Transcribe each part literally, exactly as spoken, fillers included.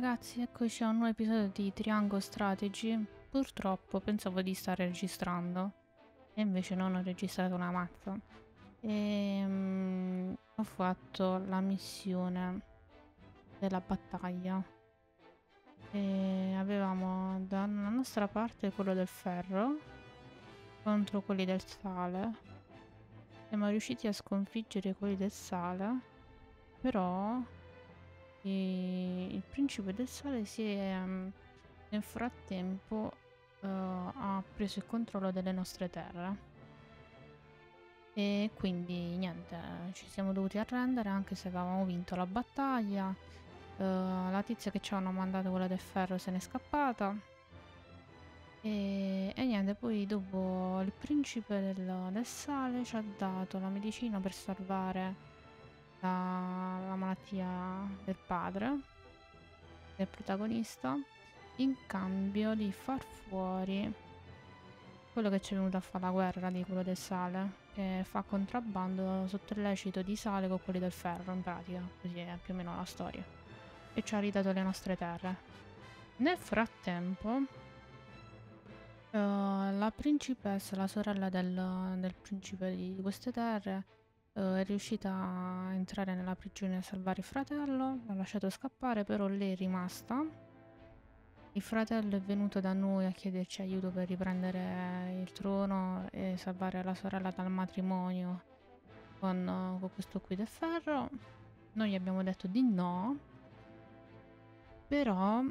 ragazzi, eccoci a un nuovo episodio di Triangle Strategy. Purtroppo pensavo di stare registrando e invece non ho registrato una mazza. E um, ho fatto la missione della battaglia e avevamo dalla nostra parte quello del ferro contro quelli del sale. Siamo riusciti a sconfiggere quelli del sale, però E il principe del sale si è um, nel frattempo uh, ha preso il controllo delle nostre terre e quindi niente, ci siamo dovuti arrendere anche se avevamo vinto la battaglia. Uh, la tizia che ci avevano mandato, quella del ferro, se n'è scappata e, e niente, poi dopo il principe del, del sale ci ha dato la medicina per salvare la, la malattia del padre del protagonista, in cambio di far fuori quello che ci è venuto a fare la guerra, di quello del sale, che fa contrabbando sotto il lecito di sale con quelli del ferro, in pratica. Così è più o meno la storia, e ci ha ridato le nostre terre. Nel frattempo uh, la principessa, la sorella del, del principe di queste terre, Uh, è riuscita a entrare nella prigione e a salvare il fratello, l'ha lasciato scappare, però lei è rimasta. Il fratello è venuto da noi a chiederci aiuto per riprendere il trono e salvare la sorella dal matrimonio con, uh, con questo qui del ferro. Noi gli abbiamo detto di no, però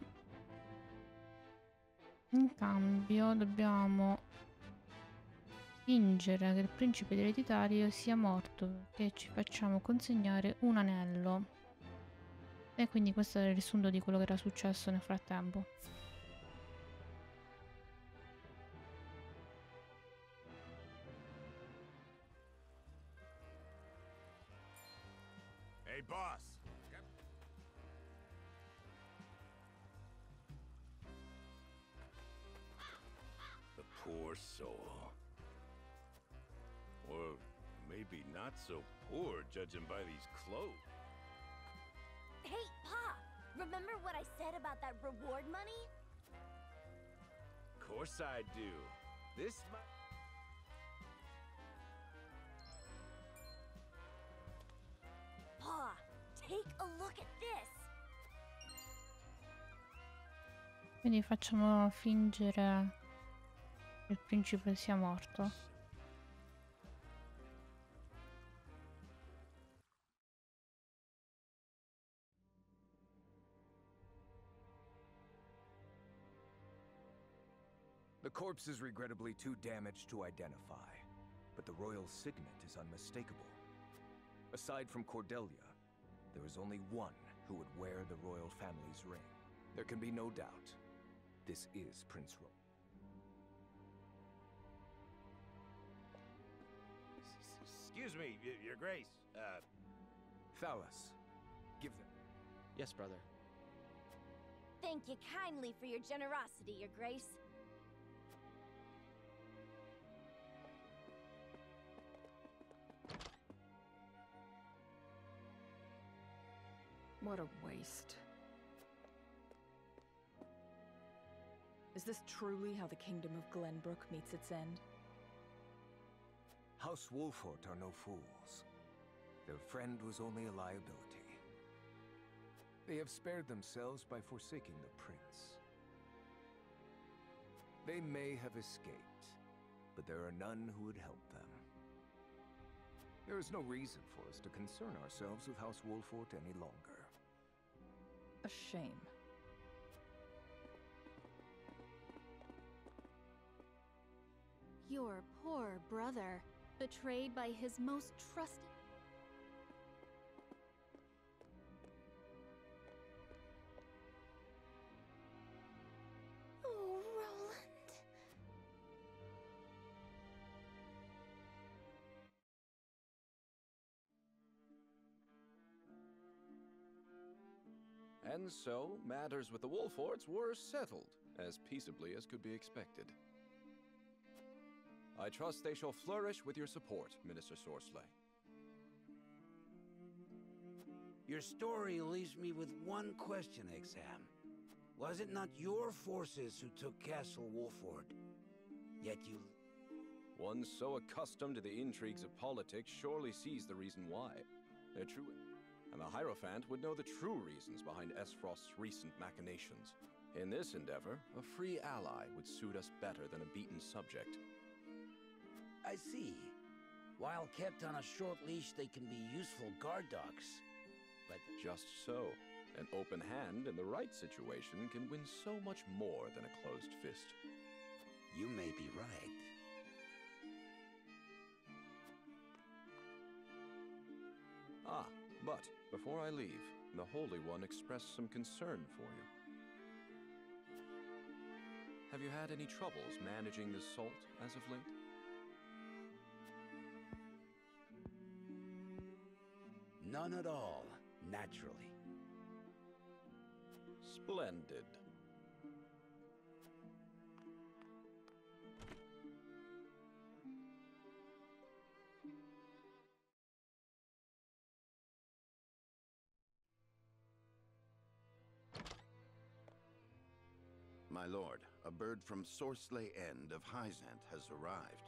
in cambio dobbiamo fingere che il principe ereditario sia morto, che ci facciamo consegnare un anello. E quindi questo è il riassunto di quello che era successo nel frattempo. Hey, boss. The poor soul. Or maybe not so poor, judging by these clothes. Hey, Pa! Remember what I said about that reward money? Of course I do. This might... Pa, take a look at this! Quindi facciamo fingere che il principe sia morto. The corpse is regrettably too damaged to identify, but the royal signet is unmistakable. Aside from Cordelia, there is only one who would wear the royal family's ring. There can be no doubt. This is Prince Ro- Excuse me, y your grace. Uh... Thalas, give them. Yes, brother. Thank you kindly for your generosity, Your Grace. What a waste. Is this truly how the kingdom of Glenbrook meets its end? House Wolfort are no fools. Their friend was only a liability. They have spared themselves by forsaking the prince. They may have escaped, but there are none who would help them. There is no reason for us to concern ourselves with House Wolfort any longer. A shame. Your poor brother, betrayed by his most trusted... Oh, Roland. And so, matters with the Wolforts were settled, as peaceably as could be expected. I trust they shall flourish with your support, Minister Sorsley. Your story leaves me with one question, Exam. Was it not your forces who took Castle Wolford? Yet you... One so accustomed to the intrigues of politics surely sees the reason why. They're true. And the Hierophant would know the true reasons behind Esfrost's recent machinations. In this endeavor, a free ally would suit us better than a beaten subject. I see. While kept on a short leash, they can be useful guard dogs. But just so. An open hand in the right situation can win so much more than a closed fist. You may be right. Ah, but before I leave, the Holy One expressed some concern for you. Have you had any troubles managing the salt as of late? None at all, naturally. Splendid. My lord, a bird from Sorsley End of Hyzant has arrived.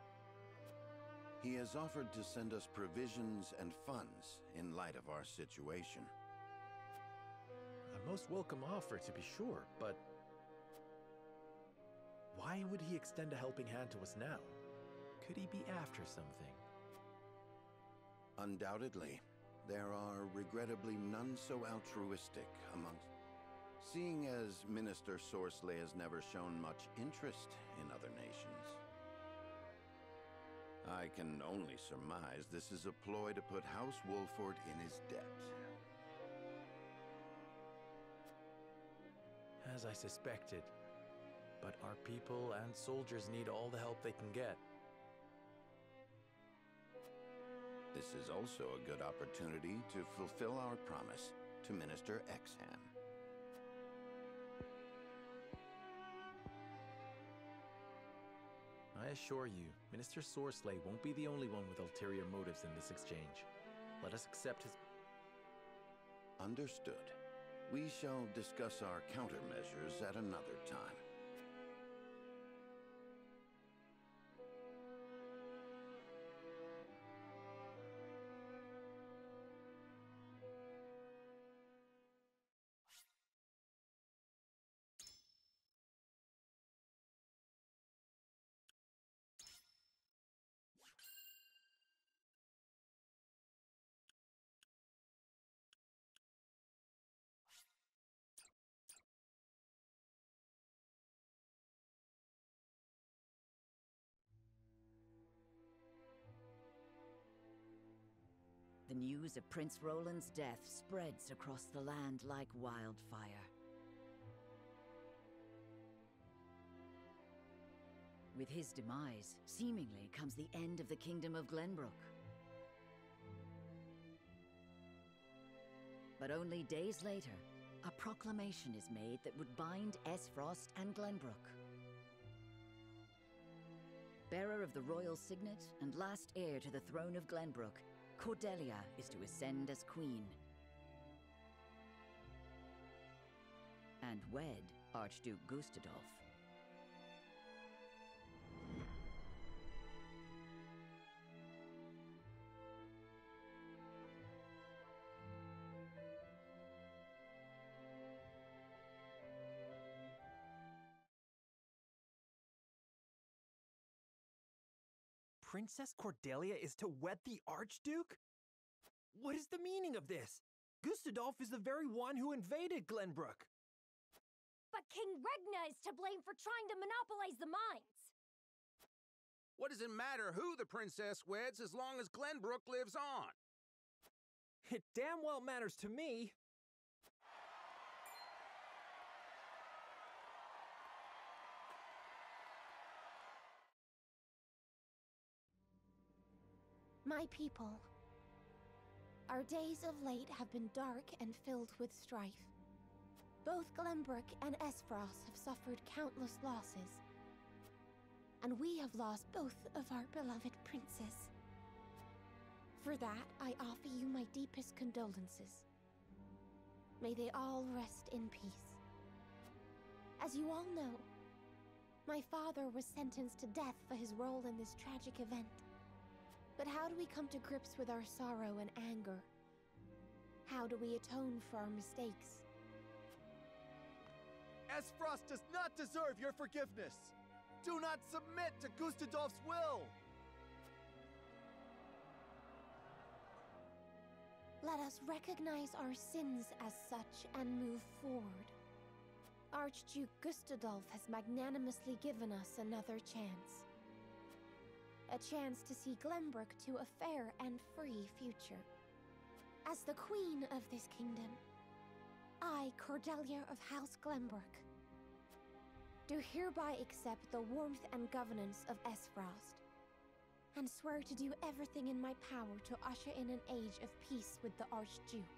He has offered to send us provisions and funds in light of our situation. A most welcome offer, to be sure, but why would he extend a helping hand to us now? Could he be after something? Undoubtedly. There are regrettably none so altruistic amongst... Seeing as Minister Sorsley has never shown much interest in other nations. I can only surmise this is a ploy to put House Wolford in his debt. As I suspected. But our people and soldiers need all the help they can get. This is also a good opportunity to fulfill our promise to Minister Exham. I assure you, Minister Sorsley won't be the only one with ulterior motives in this exchange. Let us accept his... Understood. We shall discuss our countermeasures at another time. The news of Prince Roland's death spreads across the land like wildfire. With his demise, seemingly comes the end of the Kingdom of Glenbrook. But only days later, a proclamation is made that would bind Esfrost and Glenbrook. Bearer of the royal signet and last heir to the throne of Glenbrook, Cordelia is to ascend as queen and wed Archduke Gustadolf. Princess Cordelia is to wed the Archduke? What is the meaning of this? Gustadolf is the very one who invaded Glenbrook. But King Regna is to blame for trying to monopolize the mines. What does it matter who the princess weds as long as Glenbrook lives on? It damn well matters to me. My people, our days of late have been dark and filled with strife. Both Glenbrook and Esfrost have suffered countless losses, and we have lost both of our beloved princes. For that, I offer you my deepest condolences. May they all rest in peace. As you all know, my father was sentenced to death for his role in this tragic event. But how do we come to grips with our sorrow and anger? How do we atone for our mistakes? Esfrost does not deserve your forgiveness! Do not submit to Gustadolf's will! Let us recognize our sins as such and move forward. Archduke Gustadolf has magnanimously given us another chance. A chance to see Glenbrook to a fair and free future. As the queen of this kingdom, I, Cordelia of House Glenbrook, do hereby accept the warmth and governance of Esfrost, and swear to do everything in my power to usher in an age of peace with the Archduke.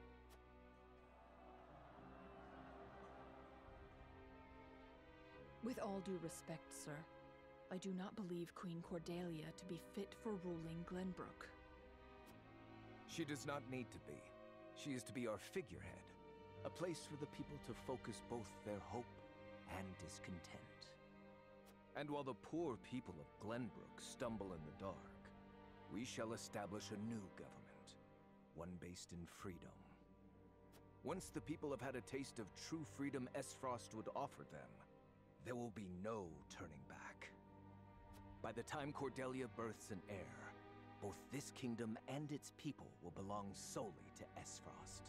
With all due respect, sir, I do not believe Queen Cordelia to be fit for ruling Glenbrook. She does not need to be. She is to be our figurehead, a place for the people to focus both their hope and discontent. And while the poor people of Glenbrook stumble in the dark, we shall establish a new government, one based in freedom. Once the people have had a taste of true freedom Esfrost would offer them, there will be no turning back. By the time Cordelia births an heir, both this kingdom and its people will belong solely to Esfrost.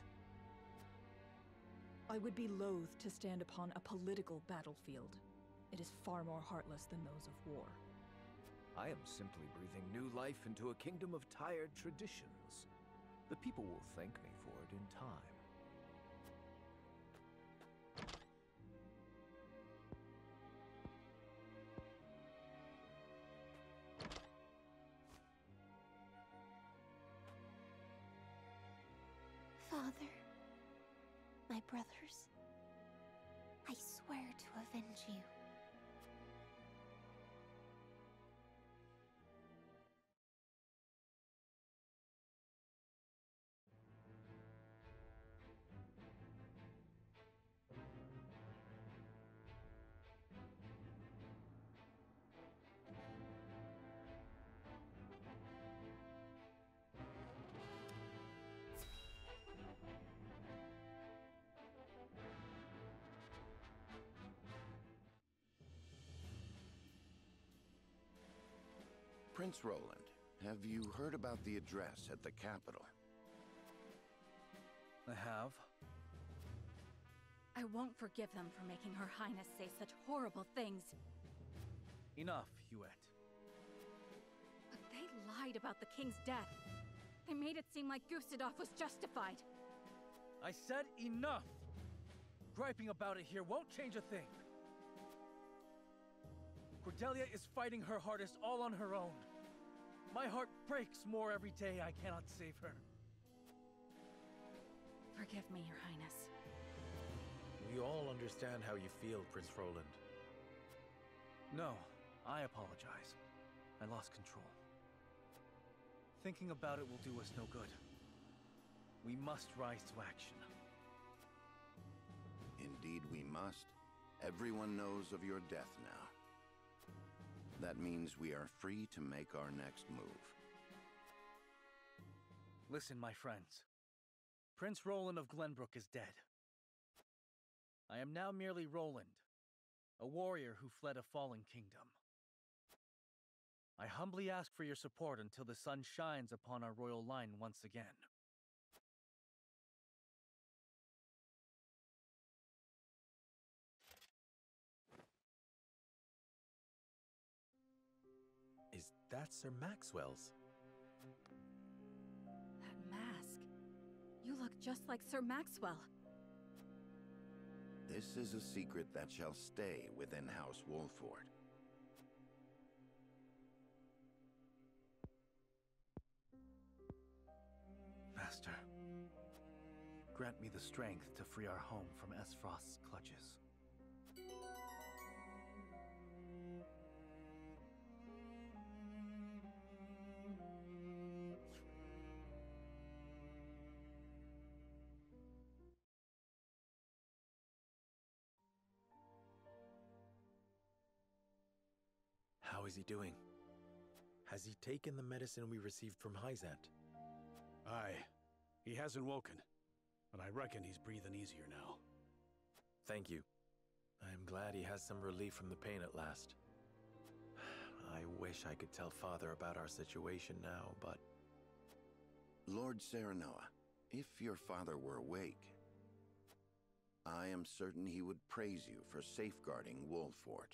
I would be loath to stand upon a political battlefield. It is far more heartless than those of war. I am simply breathing new life into a kingdom of tired traditions. The people will thank me for it in time. Father, my brothers, I swear to avenge you. Prince Roland, have you heard about the address at the capital? I have. I won't forgive them for making Her Highness say such horrible things. Enough, Huet. But they lied about the king's death. They made it seem like Gustadolf was justified. I said enough! Griping about it here won't change a thing. Cordelia is fighting her hardest all on her own. My heart breaks more every day I cannot save her. Forgive me, Your Highness. We all understand how you feel, Prince Roland. No, I apologize. I lost control. Thinking about it will do us no good. We must rise to action. Indeed we must. Everyone knows of your death now. That means we are free to make our next move. Listen, my friends. Prince Roland of Glenbrook is dead. I am now merely Roland, a warrior who fled a fallen kingdom. I humbly ask for your support until the sun shines upon our royal line once again. Is that Sir Maxwell's? That mask. You look just like Sir Maxwell. This is a secret that shall stay within House Wolford. Master, grant me the strength to free our home from Esfrost's clutches. How is he doing? Has he taken the medicine we received from Hyzant? Aye. He hasn't woken, but I reckon he's breathing easier now. Thank you. I'm glad he has some relief from the pain at last. I wish I could tell Father about our situation now, but... Lord Serenoa, if your father were awake, I am certain he would praise you for safeguarding Wolfort.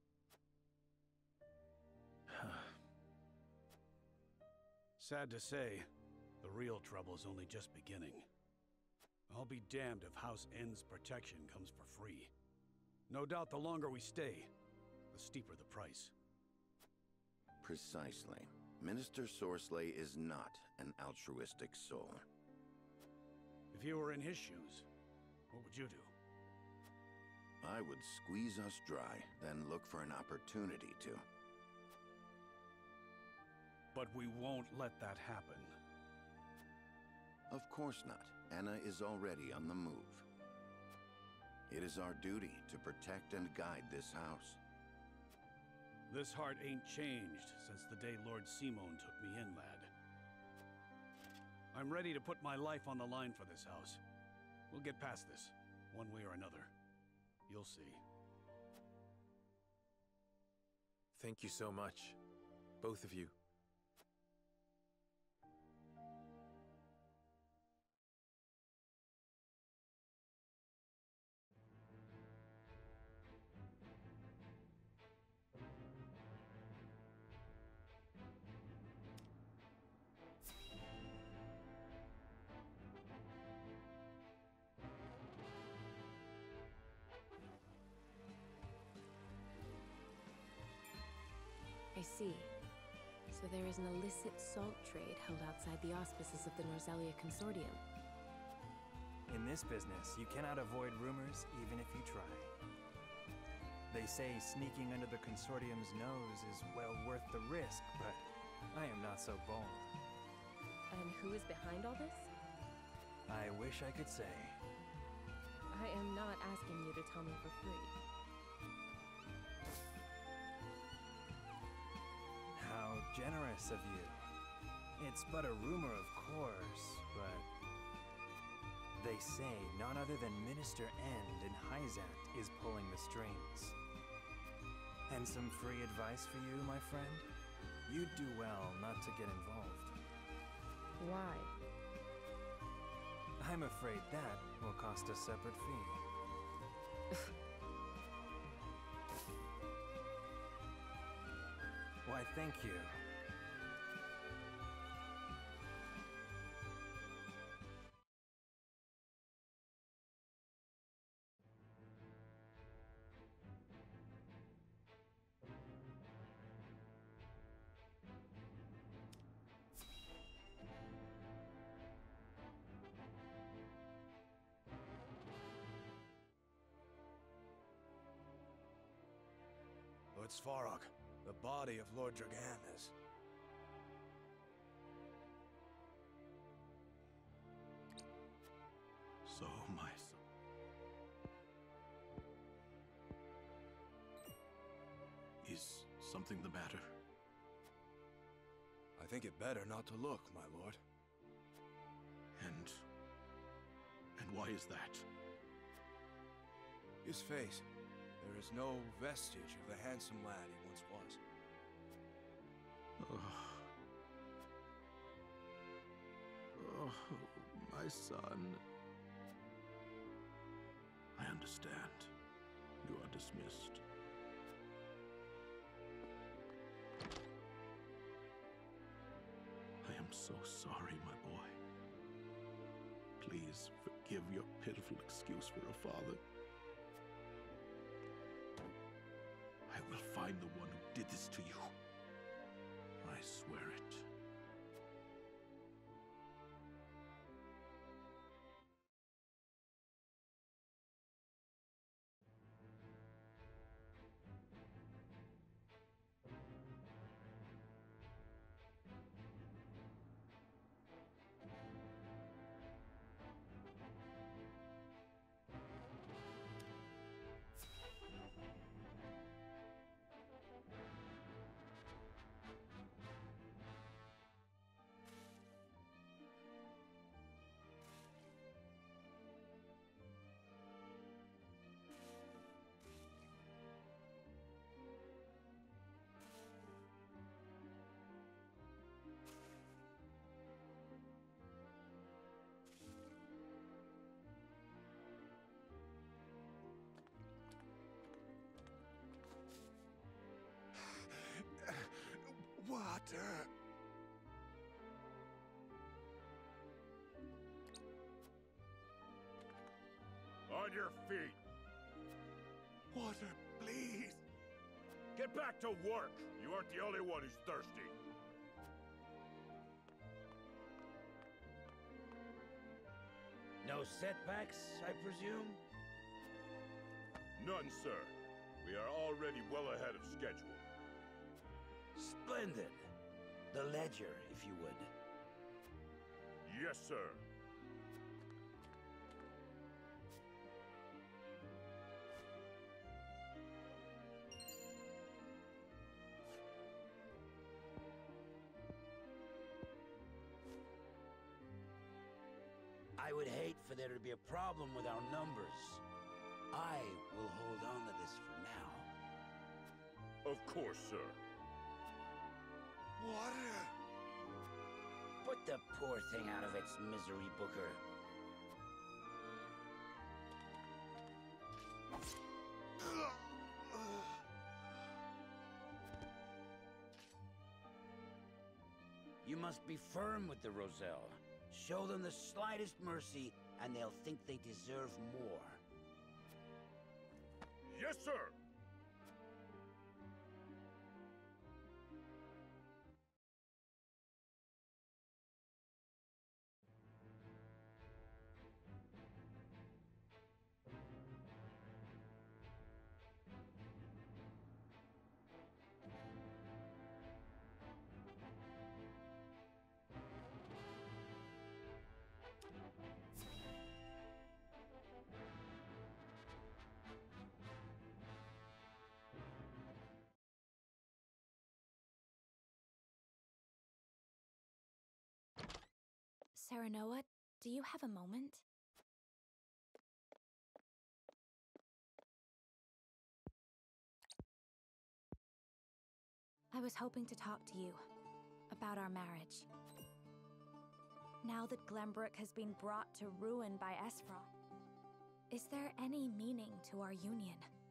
Sad to say, the real trouble's only just beginning. I'll be damned if House N's protection comes for free. No doubt the longer we stay, the steeper the price. Precisely. Minister Sorsley is not an altruistic soul. If you were in his shoes, what would you do? I would squeeze us dry, then look for an opportunity to. But we won't let that happen. Of course not. Anna is already on the move. It is our duty to protect and guide this house. This heart ain't changed since the day Lord Simon took me in, lad. I'm ready to put my life on the line for this house. We'll get past this, one way or another. You'll see. Thank you so much, both of you. I see. So there is an illicit salt trade held outside the auspices of the Norzelia Consortium. In this business, you cannot avoid rumors even if you try. They say sneaking under the Consortium's nose is well worth the risk, but I am not so bold. And who is behind all this? I wish I could say. I am not asking you to tell me for free. How generous of you. It's but a rumor, of course, but... They say none other than Minister End in Hyzant is pulling the strings. And some free advice for you, my friend? You'd do well not to get involved. Why? I'm afraid that will cost a separate fee. Why, thank you. It's Farok, the body of Lord Dragan is... So, my son. Is something the matter? I think it better not to look, my lord. And... and why is that? His face. There is no vestige of the handsome lad he once was. Oh. Oh, my son. I understand. You are dismissed. I am so sorry, my boy. Please forgive your pitiful excuse for a father. I will find the one who did this to you. I swear it. Water! On your feet! Water, please! Get back to work! You aren't the only one who's thirsty. No setbacks, I presume? None, sir. We are already well ahead of schedule. Splendid. The ledger, if you would. Yes, sir. I would hate for there to be a problem with our numbers. I will hold on to this for now. Of course, sir. Water! Put the poor thing out of its misery, Booker. You must be firm with the Roselle. Show them the slightest mercy, and they'll think they deserve more. Yes, sir! Serenoa, do you have a moment? I was hoping to talk to you about our marriage. Now that Glenbrook has been brought to ruin by Esfrost, is there any meaning to our union?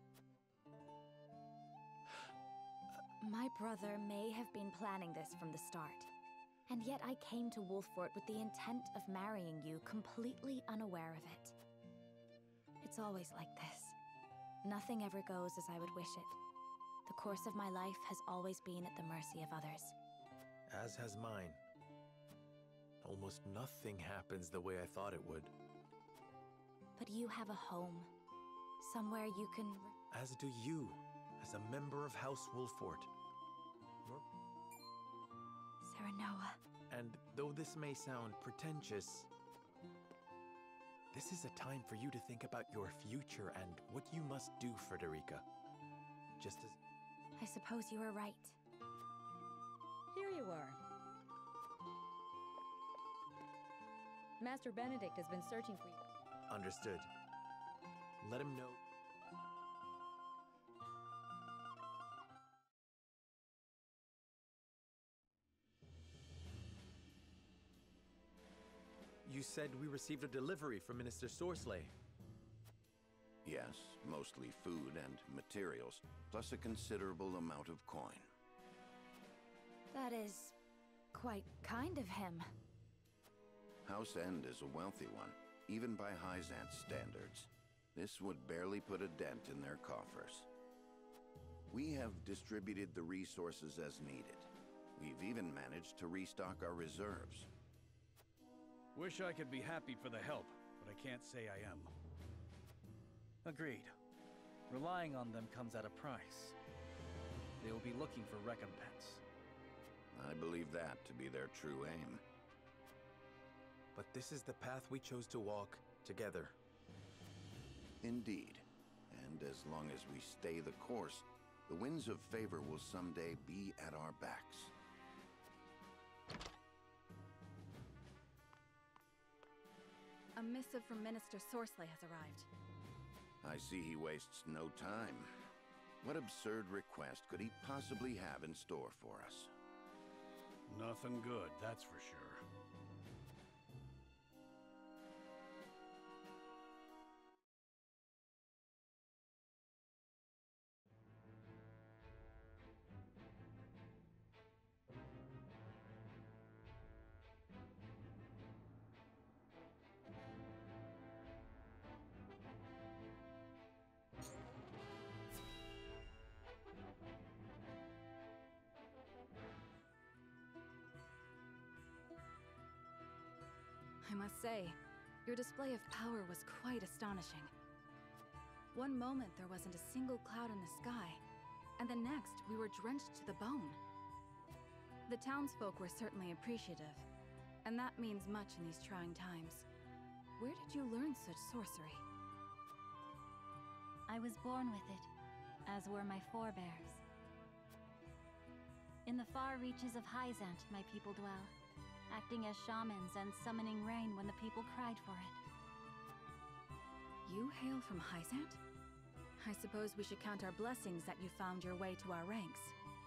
My brother may have been planning this from the start. And yet I came to Wolffort with the intent of marrying you, completely unaware of it. It's always like this. Nothing ever goes as I would wish it. The course of my life has always been at the mercy of others. As has mine. Almost nothing happens the way I thought it would. But you have a home. Somewhere you can... As do you, as a member of House Wolffort. Serenoa. And though this may sound pretentious, this is a time for you to think about your future and what you must do, Frederica. Just as... I suppose you are right. Here you are. Master Benedict has been searching for you. Understood. Let him know... You said we received a delivery from Minister Sorsley. Yes, mostly food and materials, plus a considerable amount of coin. That is... quite kind of him. House End is a wealthy one, even by Hyzant's standards. This would barely put a dent in their coffers. We have distributed the resources as needed. We've even managed to restock our reserves. Wish I could be happy for the help, but I can't say I am. Agreed. Relying on them comes at a price. They will be looking for recompense. I believe that to be their true aim. But this is the path we chose to walk together. Indeed. And as long as we stay the course, the winds of favor will someday be at our backs. A missive from Minister Sorsley has arrived. I see he wastes no time. What absurd request could he possibly have in store for us? Nothing good, that's for sure. I must say, your display of power was quite astonishing. One moment there wasn't a single cloud in the sky, and the next we were drenched to the bone. The townsfolk were certainly appreciative, and that means much in these trying times. Where did you learn such sorcery? I was born with it, as were my forebears. In the far reaches of Hyzant, my people dwell, acting as shamans and summoning rain when the people cried for it. You hail from Hyzant? I suppose we should count our blessings that you found your way to our ranks.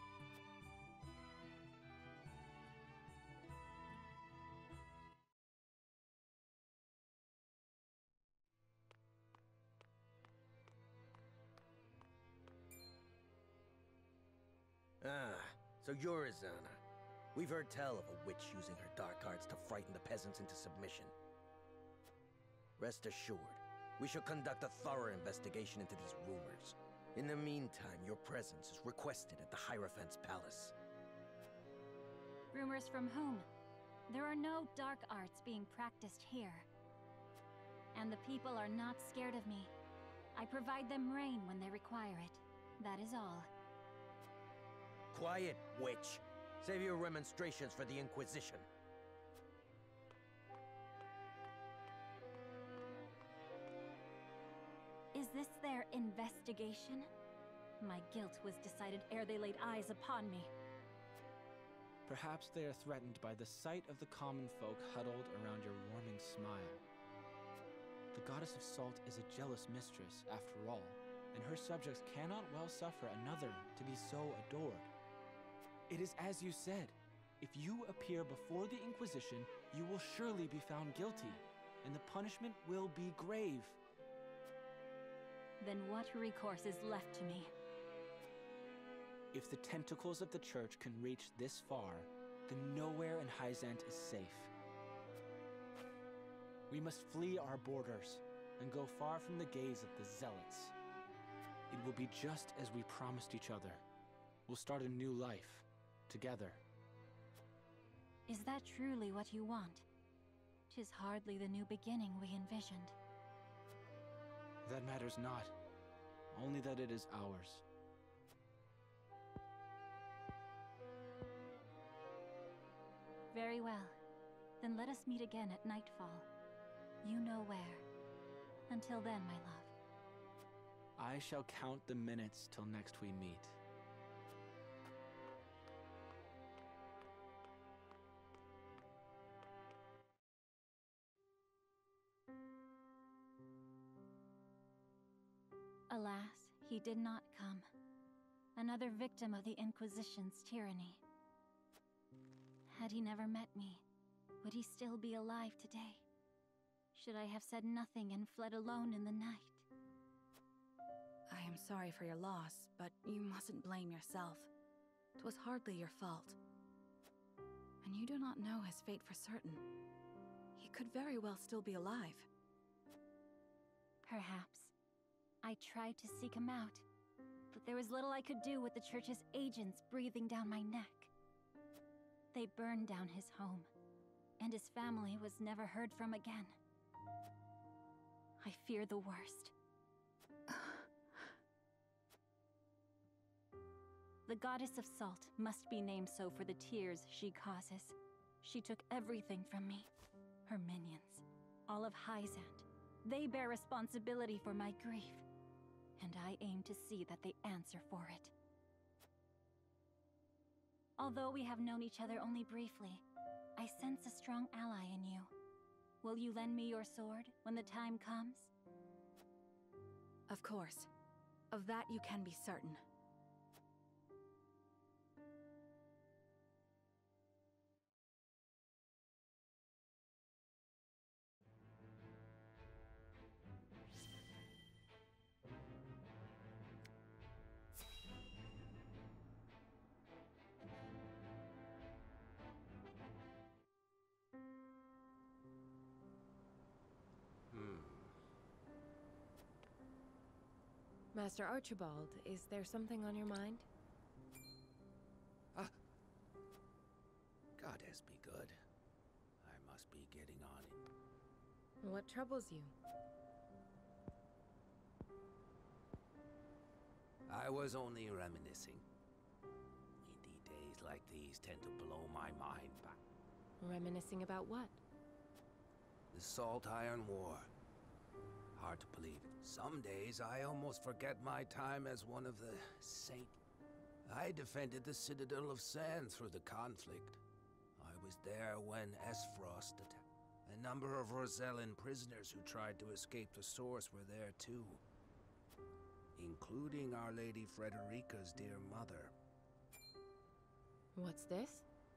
Ah, so you're Izana. We've heard tell of a witch using her dark arts to frighten the peasants into submission. Rest assured, we shall conduct a thorough investigation into these rumors. In the meantime, your presence is requested at the Hierophant's palace. Rumors from whom? There are no dark arts being practiced here. And the people are not scared of me. I provide them rain when they require it. That is all. Quiet, witch! Save your remonstrations for the Inquisition. Is this their investigation? My guilt was decided ere they laid eyes upon me. Perhaps they are threatened by the sight of the common folk huddled around your warming smile. The Goddess of Salt is a jealous mistress, after all, and her subjects cannot well suffer another to be so adored. It is as you said. If you appear before the Inquisition, you will surely be found guilty, and the punishment will be grave. Then what recourse is left to me? If the tentacles of the Church can reach this far, then nowhere in Hyzant is safe. We must flee our borders and go far from the gaze of the Zealots. It will be just as we promised each other. We'll start a new life, together. Is that truly what you want? 'Tis hardly the new beginning we envisioned. That matters not. Only that it is ours. Very well. Then let us meet again at nightfall. You know where. Until then, my love. I shall count the minutes till next we meet. Alas, he did not come. Another victim of the Inquisition's tyranny. Had he never met me, would he still be alive today? Should I have said nothing and fled alone in the night? I am sorry for your loss, but you mustn't blame yourself. 'Twas hardly your fault. And you do not know his fate for certain. He could very well still be alive. Perhaps. I tried to seek him out, but there was little I could do with the Church's agents breathing down my neck. They burned down his home, and his family was never heard from again. I fear the worst. The Goddess of Salt must be named so for the tears she causes. She took everything from me. Her minions, all of Hyzant. They bear responsibility for my grief, and I aim to see that they answer for it. Although we have known each other only briefly, I sense a strong ally in you. Will you lend me your sword when the time comes? Of course. Of that you can be certain. Master Archibald, is there something on your mind? Ah. Goddess be good. I must be getting on it. What troubles you? I was only reminiscing. Indeed, days like these tend to blow my mind back. Reminiscing about what? The Salt Iron War. Hard to believe. Some days I almost forget my time as one of the Saint. I defended the Citadel of Sand through the conflict. I was there when Esfrost attacked. A number of Rosellan prisoners who tried to escape the Source were there too. Including Our Lady Frederica's dear mother. What's this?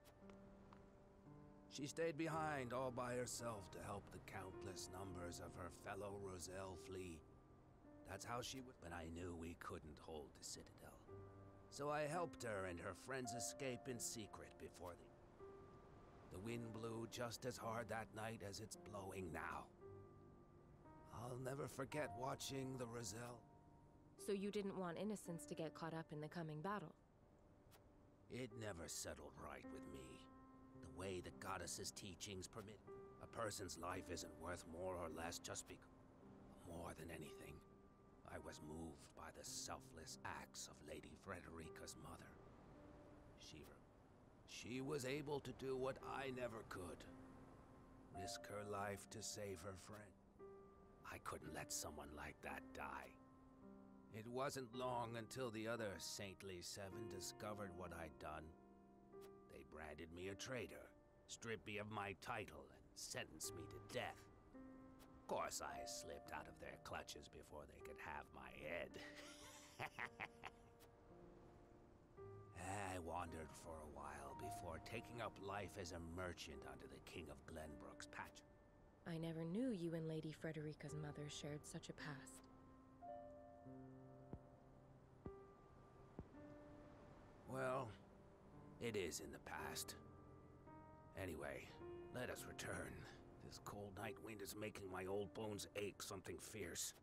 She stayed behind all by herself to help the countless numbers of her fellow Roselle flee. That's how she would. But I knew we couldn't hold the Citadel. So I helped her and her friends escape in secret before the... The wind blew just as hard that night as it's blowing now. I'll never forget watching the Roselle. So you didn't want innocents to get caught up in the coming battle? It never settled right with me. The way the goddess's teachings permit. A person's life isn't worth more or less just because... More than anything, I was moved by the selfless acts of Lady Frederica's mother. She... She was able to do what I never could. Risk her life to save her friend. I couldn't let someone like that die. It wasn't long until the other Saintly Seven discovered what I'd done. They branded me a traitor, stripped me of my title, and sentenced me to death. Of course, I slipped out of their clutches before they could have my head. I wandered for a while before taking up life as a merchant under the King of Glenbrook's patch. I never knew you and Lady Frederica's mother shared such a past. Well, it is in the past. Anyway, let us return. This cold night wind is making my old bones ache something fierce.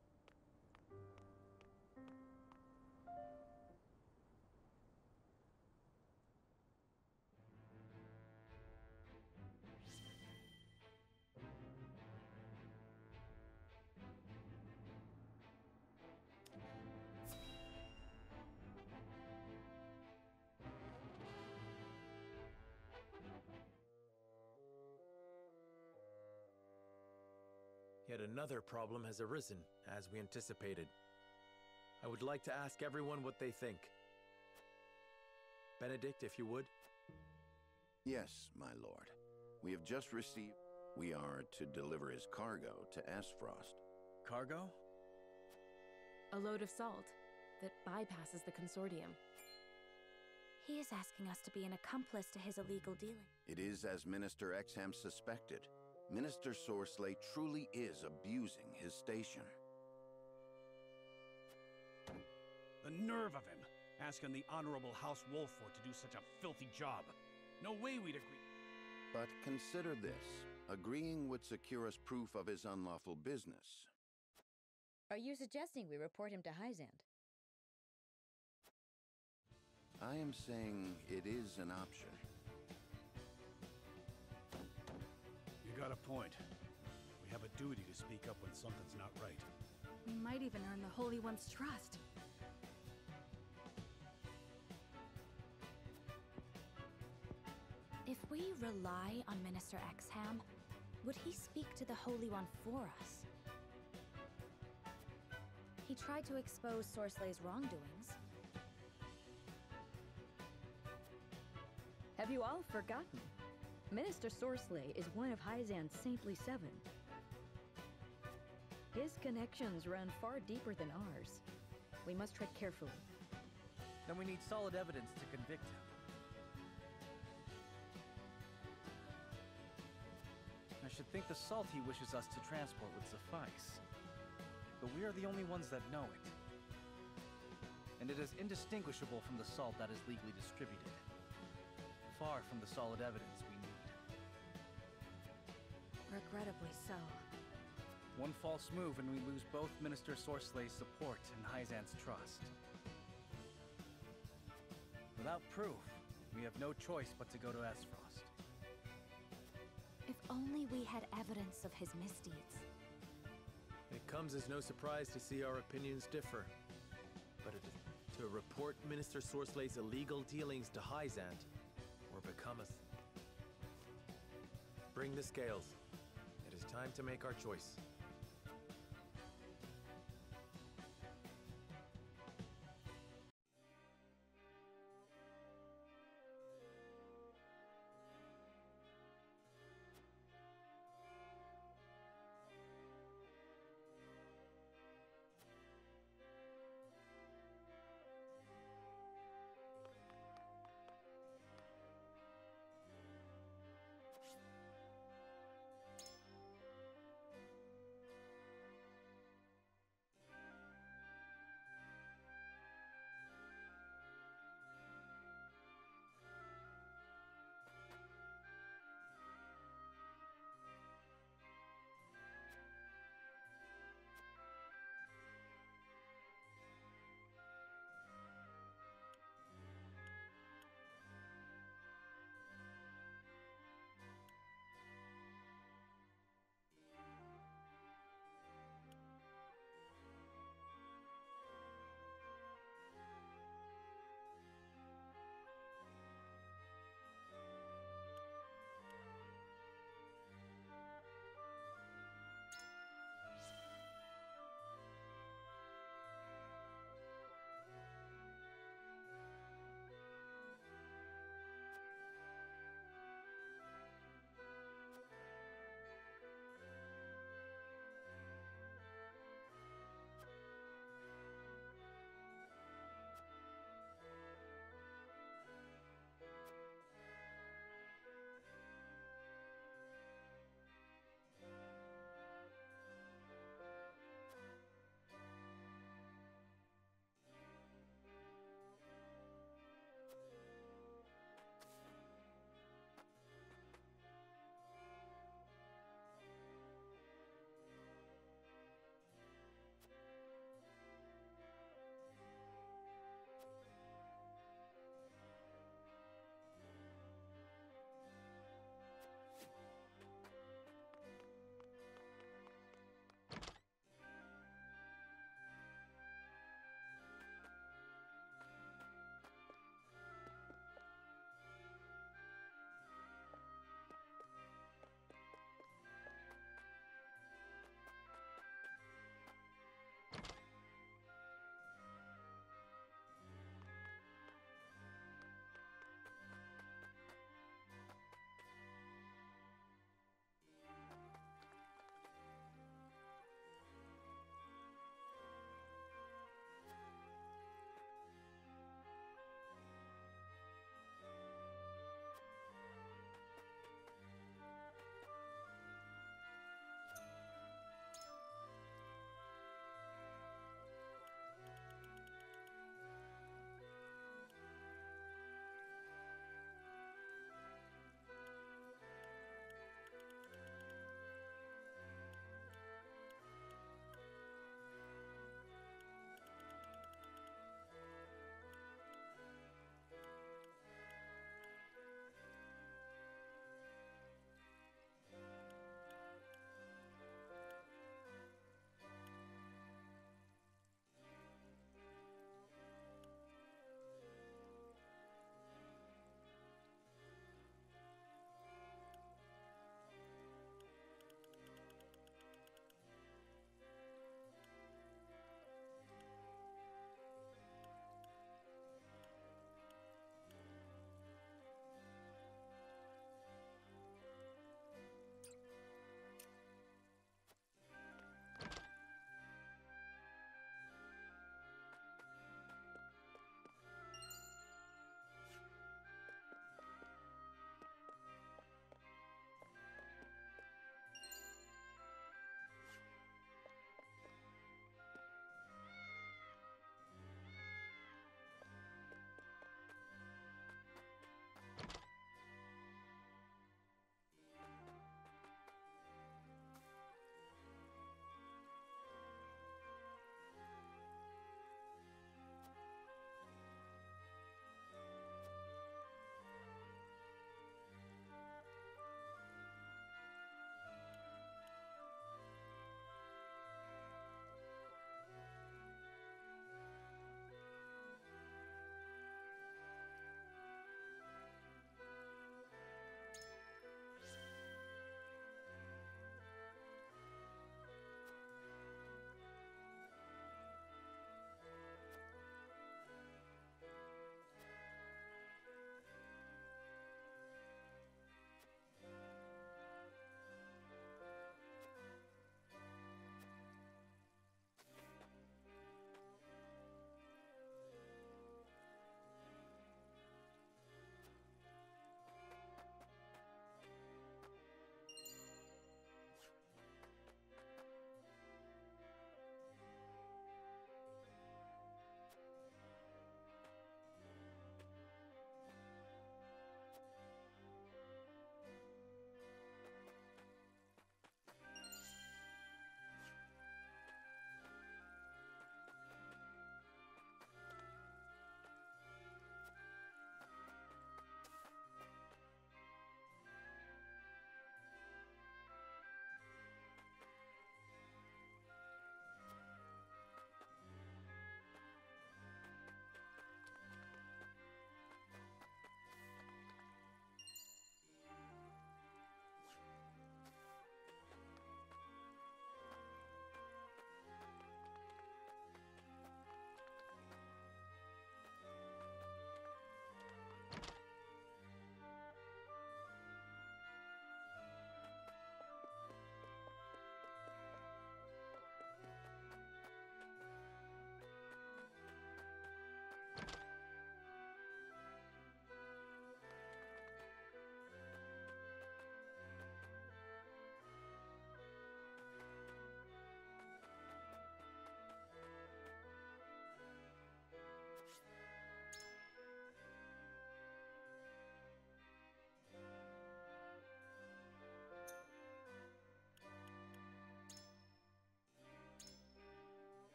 Yet another problem has arisen, as we anticipated. I would like to ask everyone what they think. Benedict, if you would. Yes, my lord. We have just received... We are to deliver his cargo to Esfrost. Cargo? A load of salt that bypasses the consortium. He is asking us to be an accomplice to his illegal dealing. It is as Minister Exham suspected. Minister Sorsley truly is abusing his station. The nerve of him, asking the Honorable House Wolford to do such a filthy job. No way we'd agree. But consider this. Agreeing would secure us proof of his unlawful business. Are you suggesting we report him to Hyzant? I am saying it is an option. You got a point. We have a duty to speak up when something's not right. We might even earn the Holy One's trust. If we rely on Minister Exham, would he speak to the Holy One for us? He tried to expose Sorsley's wrongdoings. Have you all forgotten? Minister Sorsley is one of Hyzant's Saintly Seven. His connections run far deeper than ours. We must tread carefully. Then we need solid evidence to convict him. I should think the salt he wishes us to transport would suffice. But we are the only ones that know it. And it is indistinguishable from the salt that is legally distributed. Far from the solid evidence we need. Regrettably so. One false move and we lose both Minister Sorsley's support and Hyzant's trust. Without proof, we have no choice but to go to Esfrost. If only we had evidence of his misdeeds. It comes as no surprise to see our opinions differ. But it, to report Minister Sorslay's illegal dealings to Hyzant, or become a... Bring the scales. It is time to make our choice.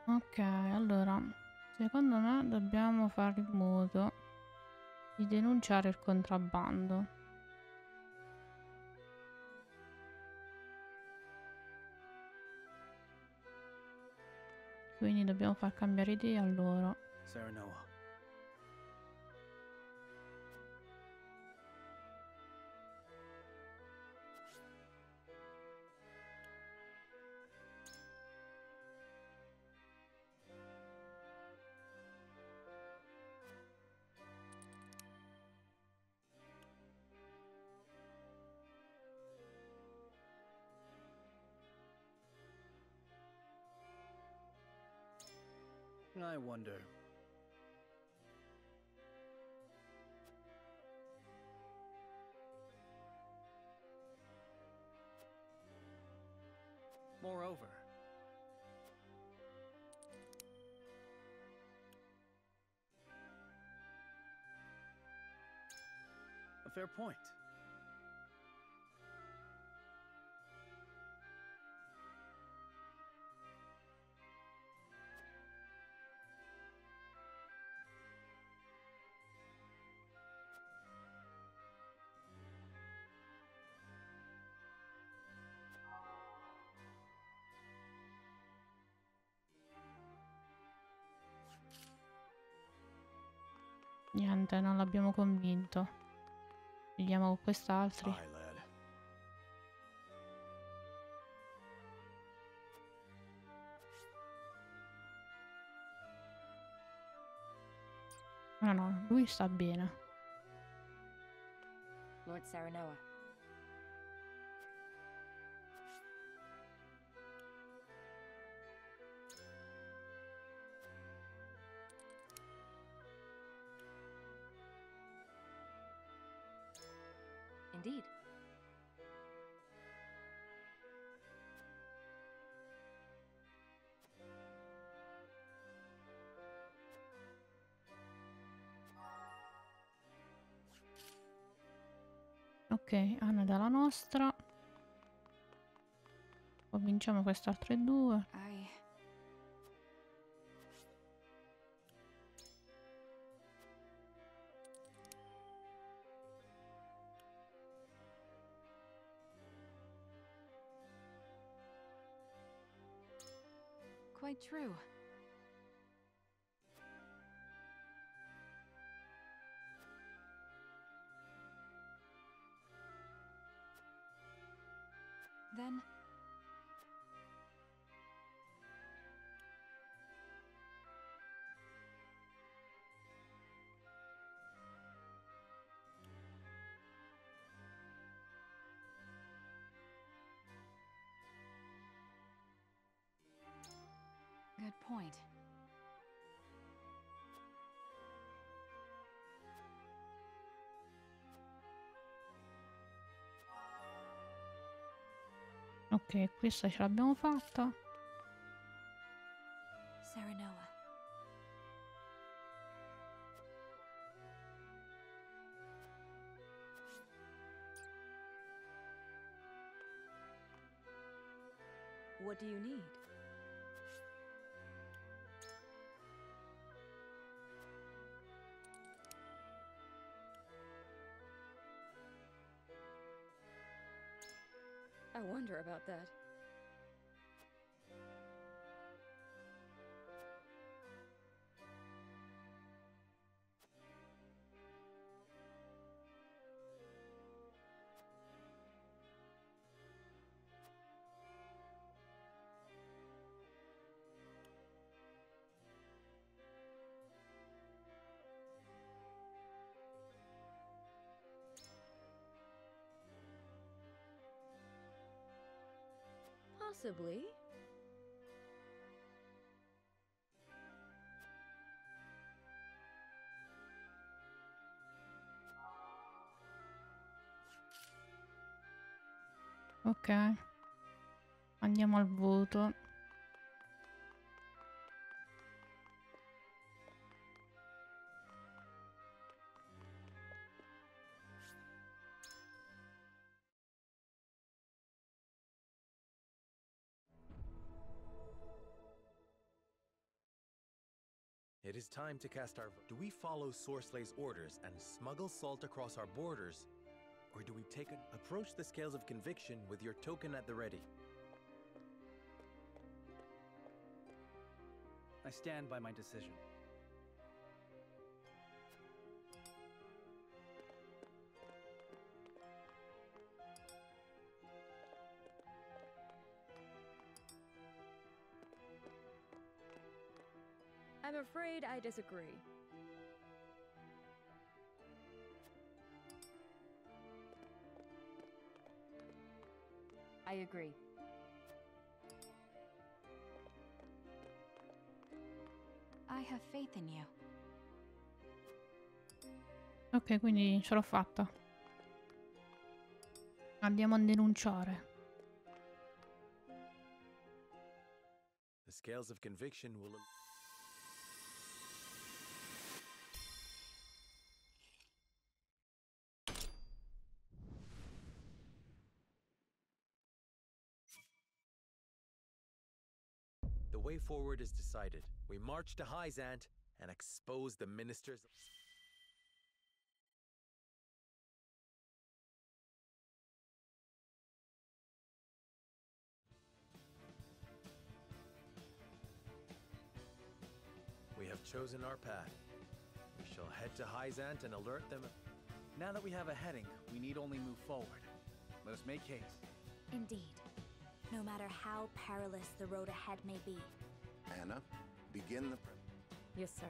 Ok, allora, secondo me dobbiamo fare in modo di denunciare il contrabbando. Quindi dobbiamo far cambiare idea a loro. Serenoa. I wonder. Moreover, a fair point. Niente, non l'abbiamo convinto. Vediamo con quest'altri. Aye, lad. No, no, lui sta bene. Lord Serenoa. Indeed. Ok, Anna è dalla nostra. Convinciamo quest'altre due. I... Quite true. Then... Good point. Ok, questa ce l'abbiamo fatta. Serenoa. What do you need? I wonder about that. Possibly. Ok. Andiamo al voto. It is time to cast our vote. Do we follow Sorslay's orders and smuggle salt across our borders, or do we take a... Approach the scales of conviction with your token at the ready. I stand by my decision. I'm afraid I disagree. I agree. I have faith in you. Ok, quindi ce l'ho fatta. Andiamo a denunciare. The scales of conviction will... The way forward is decided. We march to Hyzant and expose the ministers. We have chosen our path. We shall head to Hyzant and alert them. Now that we have a heading, we need only move forward. Let us make haste. Indeed. No matter how perilous the road ahead may be. Anna, begin the... Yes, sir.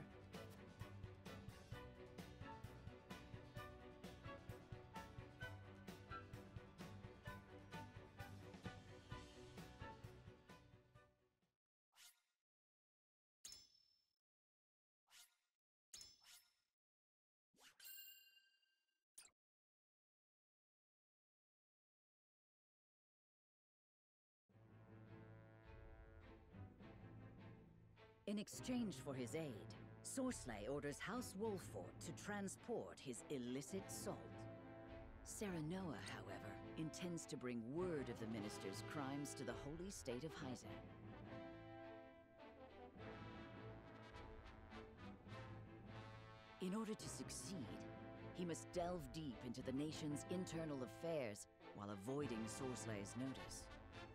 In exchange for his aid, Sorsley orders House Wolfort to transport his illicit salt. Serenoa, however, intends to bring word of the minister's crimes to the holy state of Hyzant. In order to succeed, he must delve deep into the nation's internal affairs while avoiding Sorsley's notice.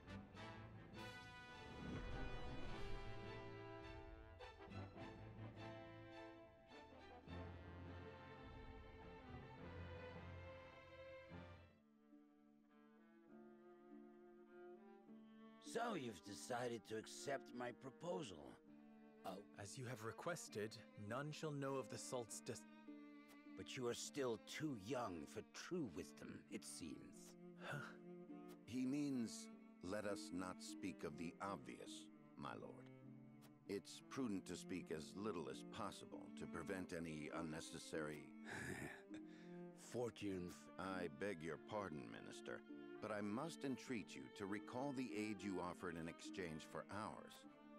So you've decided to accept my proposal. Oh. As you have requested, none shall know of the salt's des- But you are still too young for true wisdom, it seems. He means, let us not speak of the obvious, my lord. It's prudent to speak as little as possible to prevent any unnecessary... Fortune... I beg your pardon, Minister, but I must entreat you to recall the aid you offered in exchange for ours.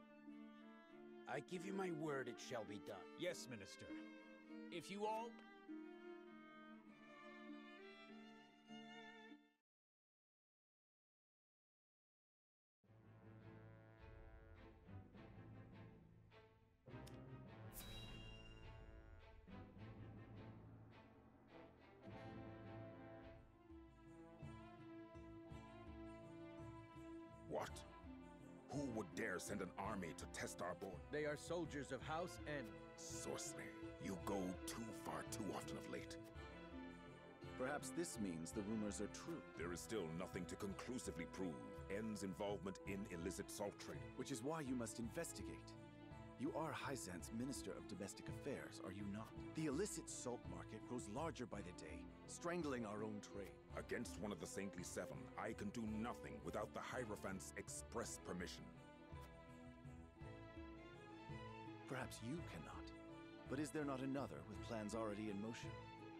I give you my word it shall be done. Yes, Minister. If you all... What? Who would dare send an army to test our border? They are soldiers of House N. Sorcery, you go too far too often of late. Perhaps this means the rumors are true. There is still nothing to conclusively prove N's involvement in illicit salt trade. Which is why you must investigate. You are Hyzant's Minister of Domestic Affairs, are you not? The illicit salt market grows larger by the day, strangling our own trade. Against one of the Saintly Seven, I can do nothing without the Hierophant's express permission. Perhaps you cannot. But is there not another with plans already in motion?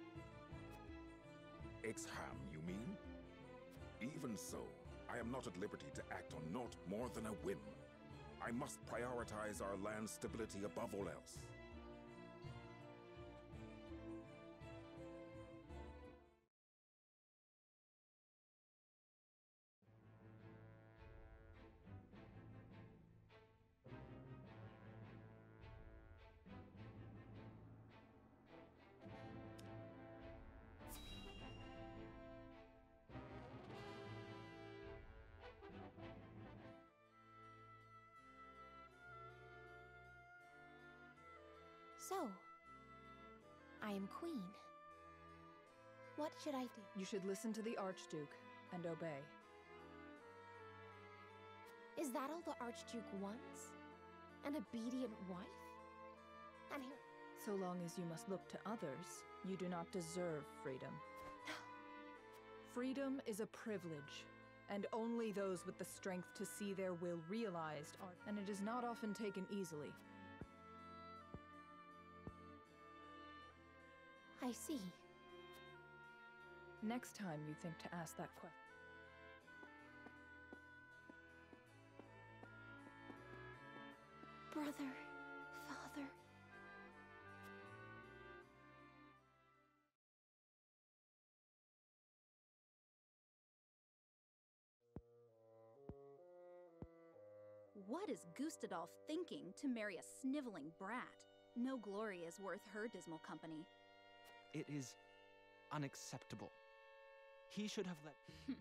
Exham, you mean? Even so, I am not at liberty to act on naught more than a whim. I must prioritize our land's stability above all else. So, I am queen. What should I do? You should listen to the Archduke and obey. Is that all the Archduke wants? An obedient wife? And here... So long as you must look to others, you do not deserve freedom. Freedom is a privilege, and only those with the strength to see their will realized are, and it is not often taken easily. I see. Next time you think to ask that question. Brother, father. What is Gustadolf thinking to marry a sniveling brat? No glory is worth her dismal company. It is unacceptable. He should have let...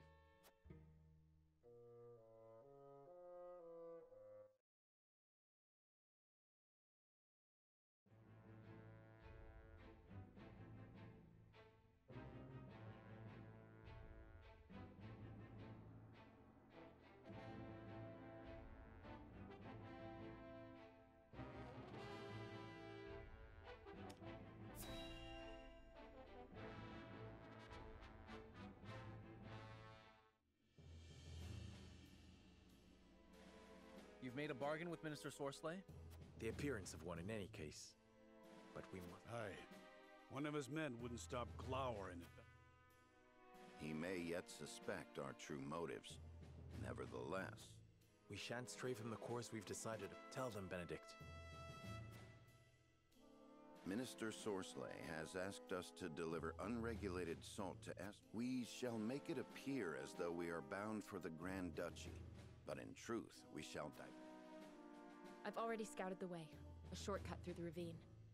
You've made a bargain with Minister Sorcelet? The appearance of one in any case. But we must... Aye. One of his men wouldn't stop glowering at them. He may yet suspect our true motives. Nevertheless... We shan't stray from the course we've decided. Tell them, Benedict. Minister Sorcelet has asked us to deliver unregulated salt to Es. We shall make it appear as though we are bound for the Grand Duchy. But in truth, we shall die. I've already scouted the way. A shortcut through the ravine.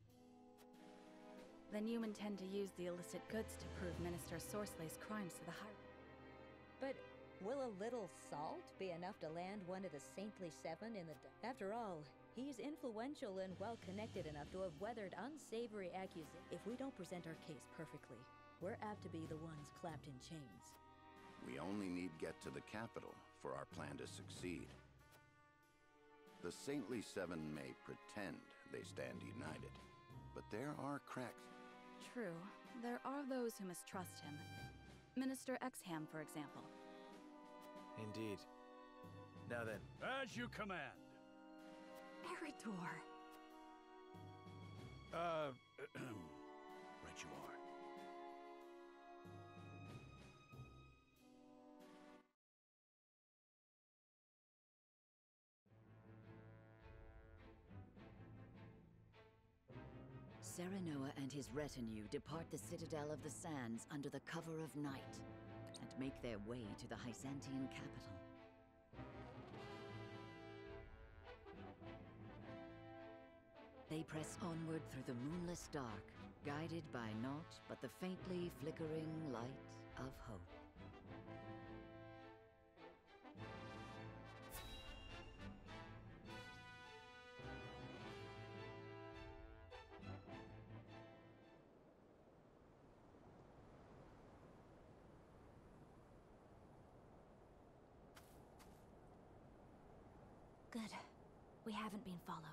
Then you intend to use the illicit goods to prove Minister Sorcelet's crimes to the High... But will a little salt be enough to land one of the Saintly Seven in the... After all, he's influential and well-connected enough to have weathered unsavory accusations. If we don't present our case perfectly, we're apt to be the ones clapped in chains. We only need get to the capital for our plan to succeed. The Saintly Seven may pretend they stand united, but there are cracks. True. There are those who mistrust him. Minister Exham, for example. Indeed. Now then. As you command. Eridor. Uh, right you are. Serenoa and his retinue depart the Citadel of the Sands under the cover of night, and make their way to the Hyzantian capital. They press onward through the moonless dark, guided by naught but the faintly flickering light of hope. Good. We haven't been followed.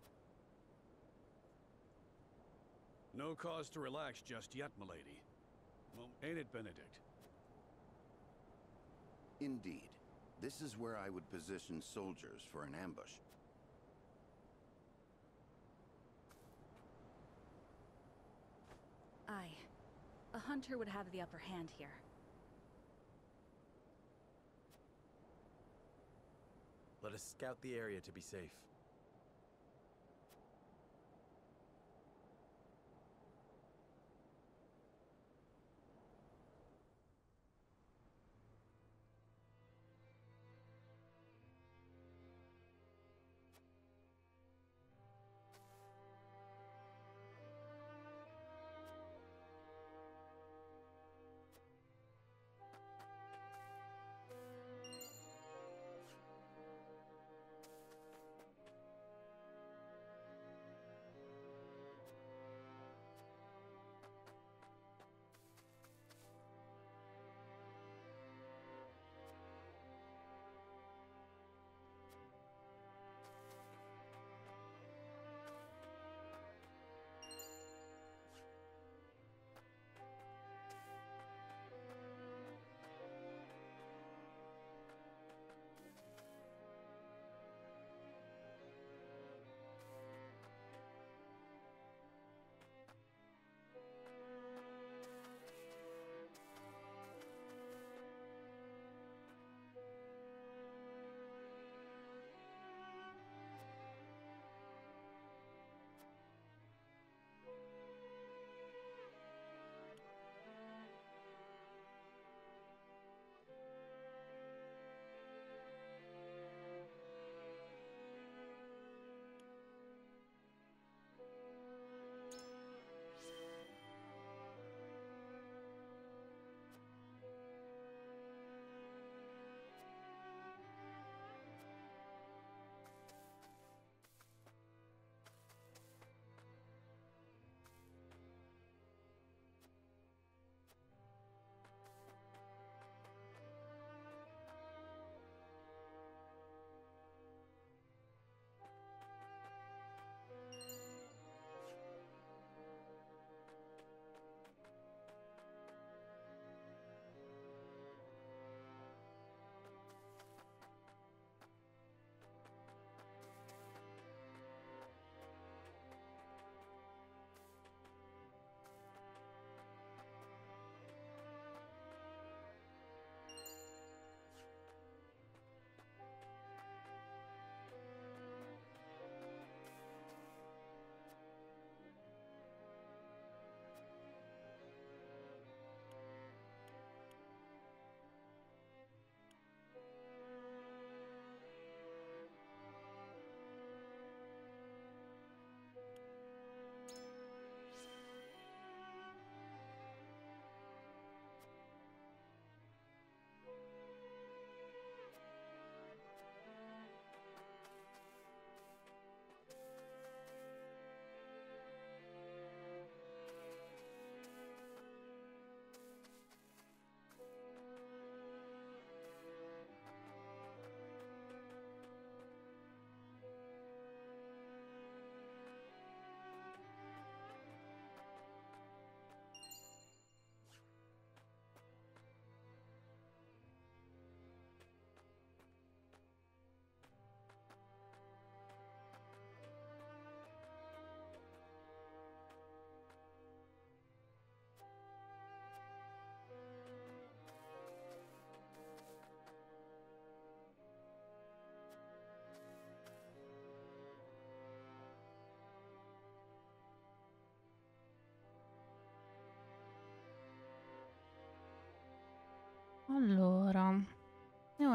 No cause to relax just yet, milady. Well, ain't it, Benedict? Indeed. This is where I would position soldiers for an ambush. Aye. A hunter would have the upper hand here. Let us scout the area to be safe.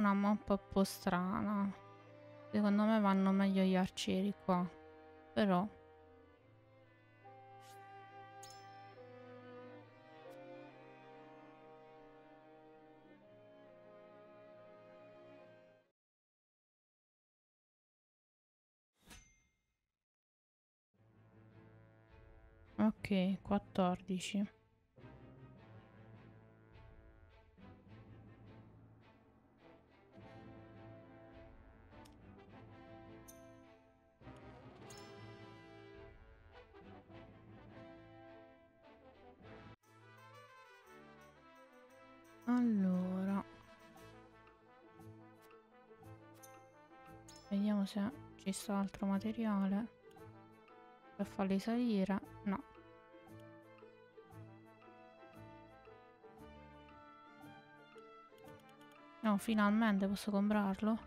una mappa un po' strana. Secondo me vanno meglio gli arcieri qua. Però ok, quattordici. Allora, vediamo se ci sta altro materiale per farli salire. No. No, finalmente posso comprarlo.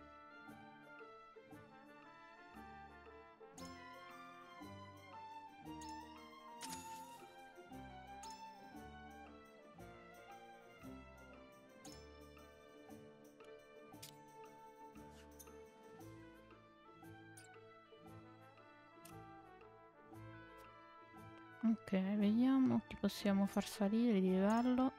Ok, vediamo chi possiamo far salire di livello.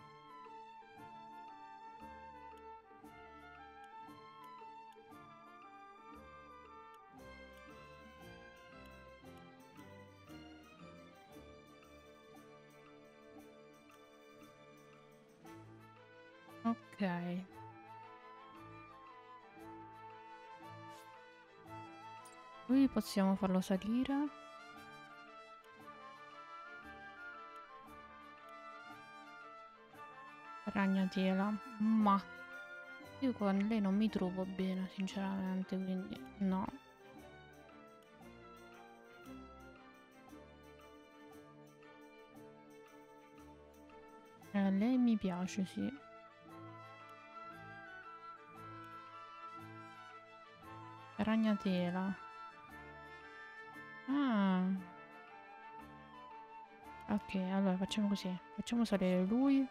Ok. Qui possiamo farlo salire. Ragnatela, ma io con lei non mi trovo bene sinceramente, quindi no. Eh, lei mi piace, sì. Ragnatela. Ah. Ok, allora facciamo così. Facciamo salire lui.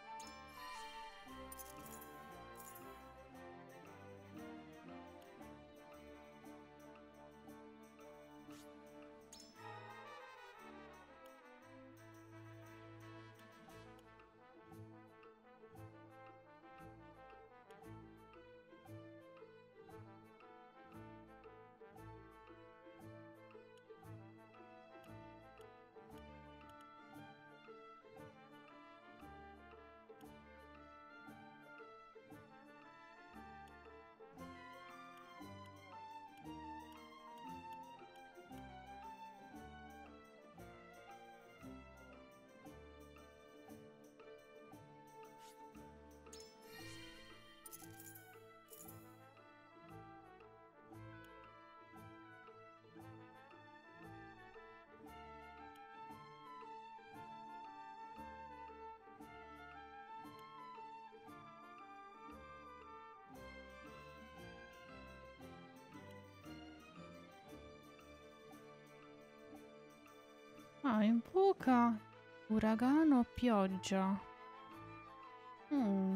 Ah, invoca uragano pioggia. Mm.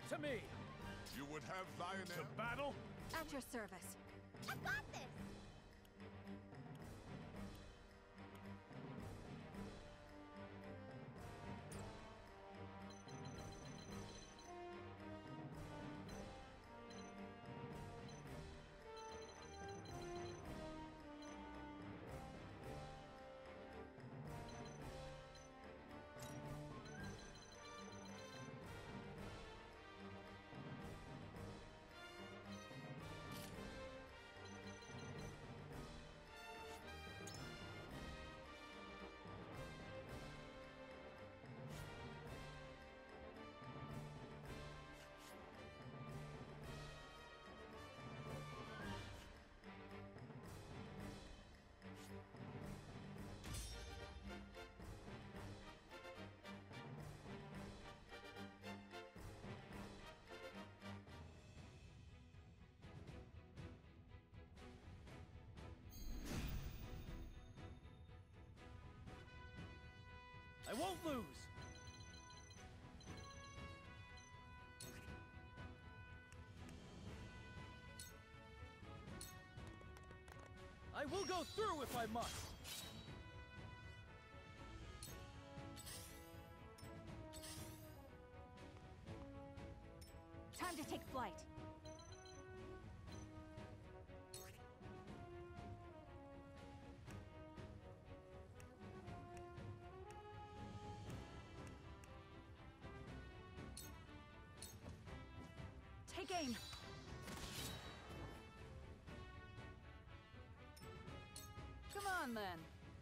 to me! You would have Lionel... To battle? At your service. I got this! I won't lose! I will go through if I must! Time to take flight. Take aim. Come on, then.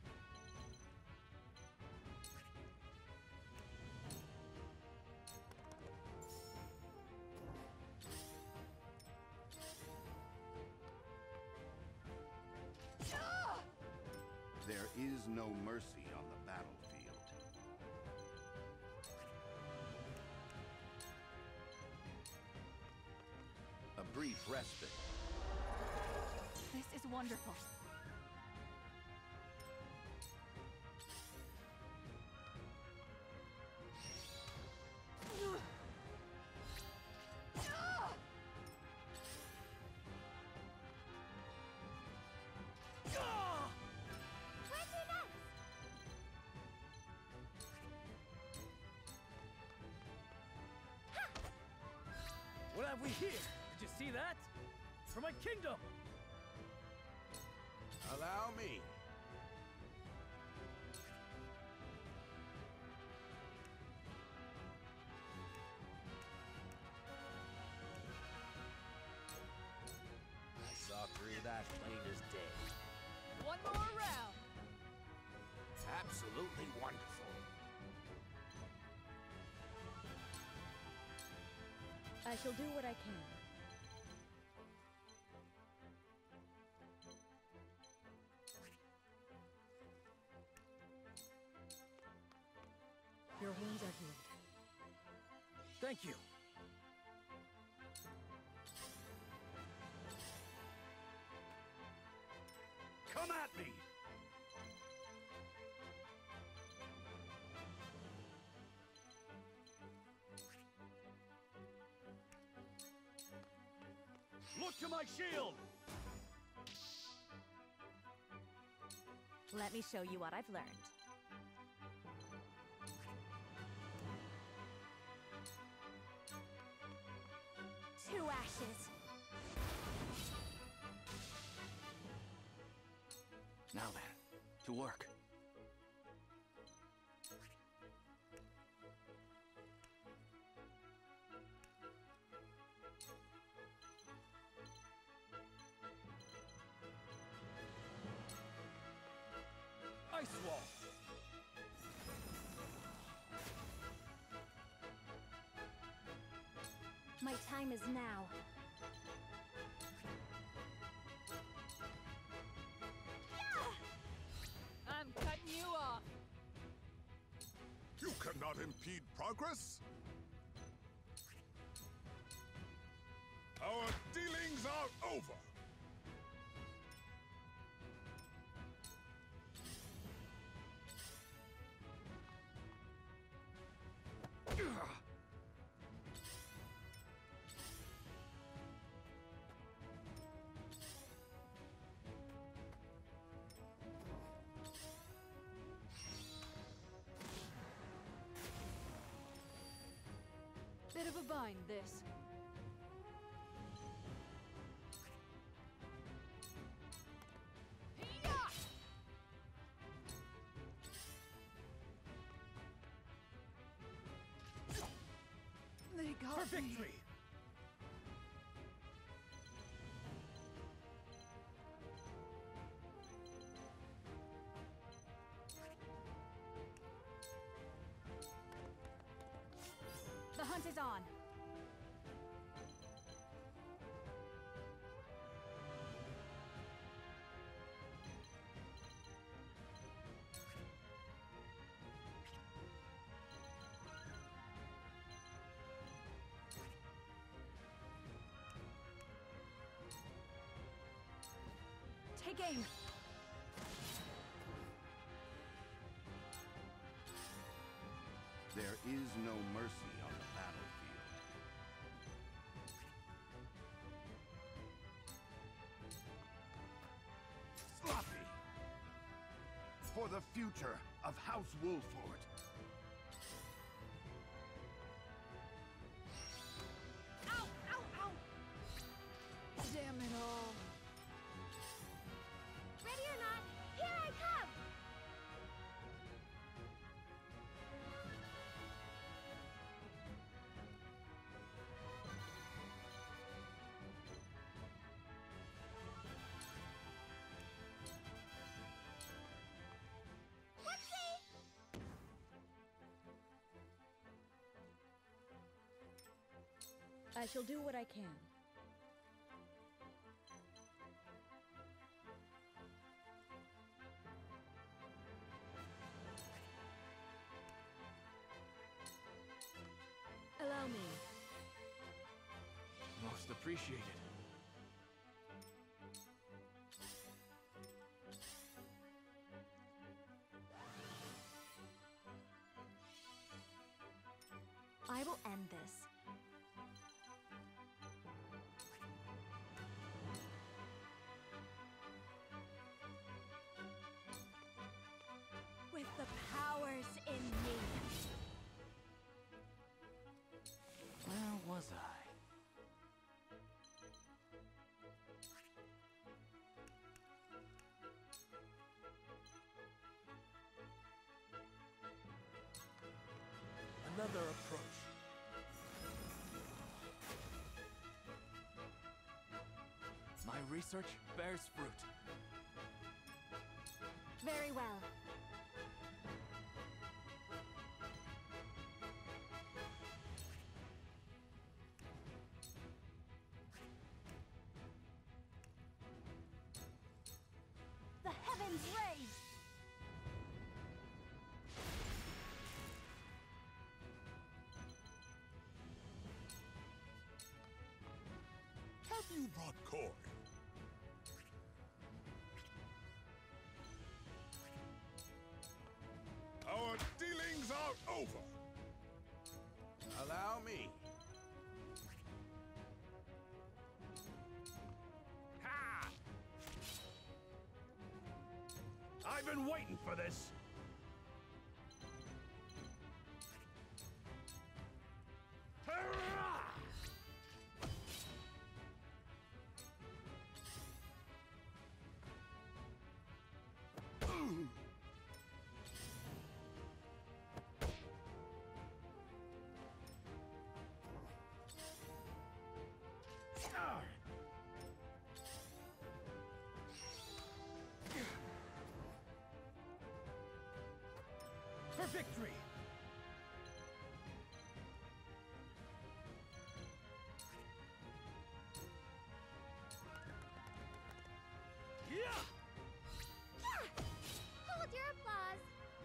There is no mercy on the battlefield. A brief respite. This is wonderful. What have we here? Did you see that? For my kingdom! Allow me. I saw through that plain as day. One more round. Absolutely wonderful. I shall do what I can. Your wounds are healed. Thank you. Come at me! Look to my shield! Let me show you what I've learned. Two ashes. Now then, to work. Ice wall! My time is now. I'm cutting you off. You cannot impede progress. Our dealings are over. bind this. They got For victory! me. The hunt is on. Take aim. There is no mercy on the battlefield. Sloppy! For the future of House Wolford. Ow! Ow! Ow! Damn it all. Ready or not, here I come! I shall do what I can. Allow me. Most appreciated. I will end this. With the powers in me. Where was I? Another approach. My research bears fruit. Very well. The heavens raise! Have you brought coin? Our dealings are over. Allow me. Ha! I've been waiting for this. Hurrah! For victory! Ah! Hold your applause.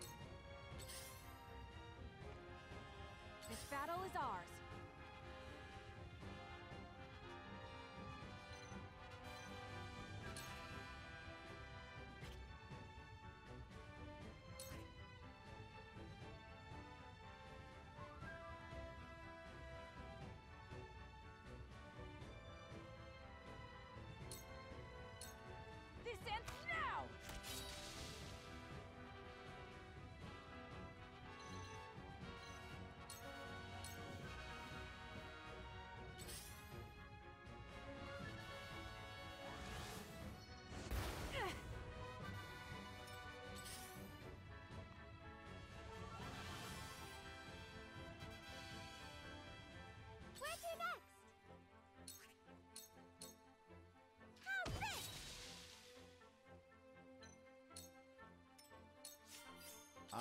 This battle is ours.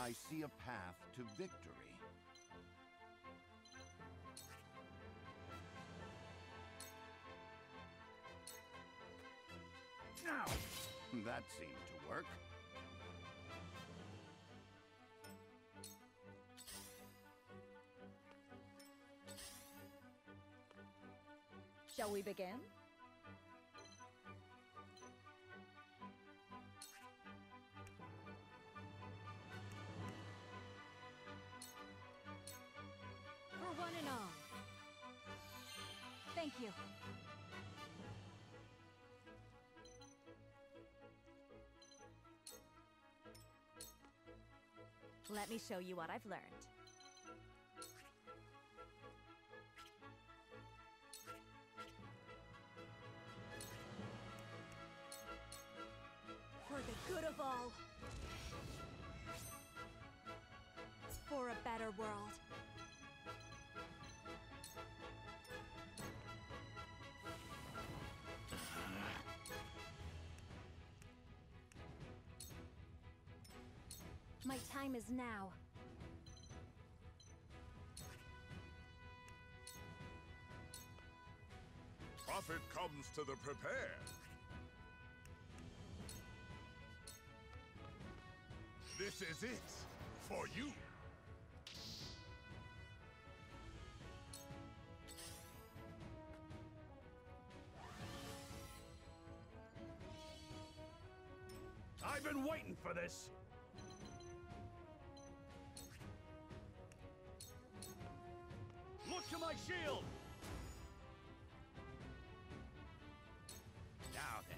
I see a path to victory. Now, that seemed to work. Shall we begin? For one and all. Thank you. Let me show you what I've learned. For the good of all. For a better world. My time is now. Profit comes to the prepared. This is it for you. I've been waiting for this. Look to my shield! Now then.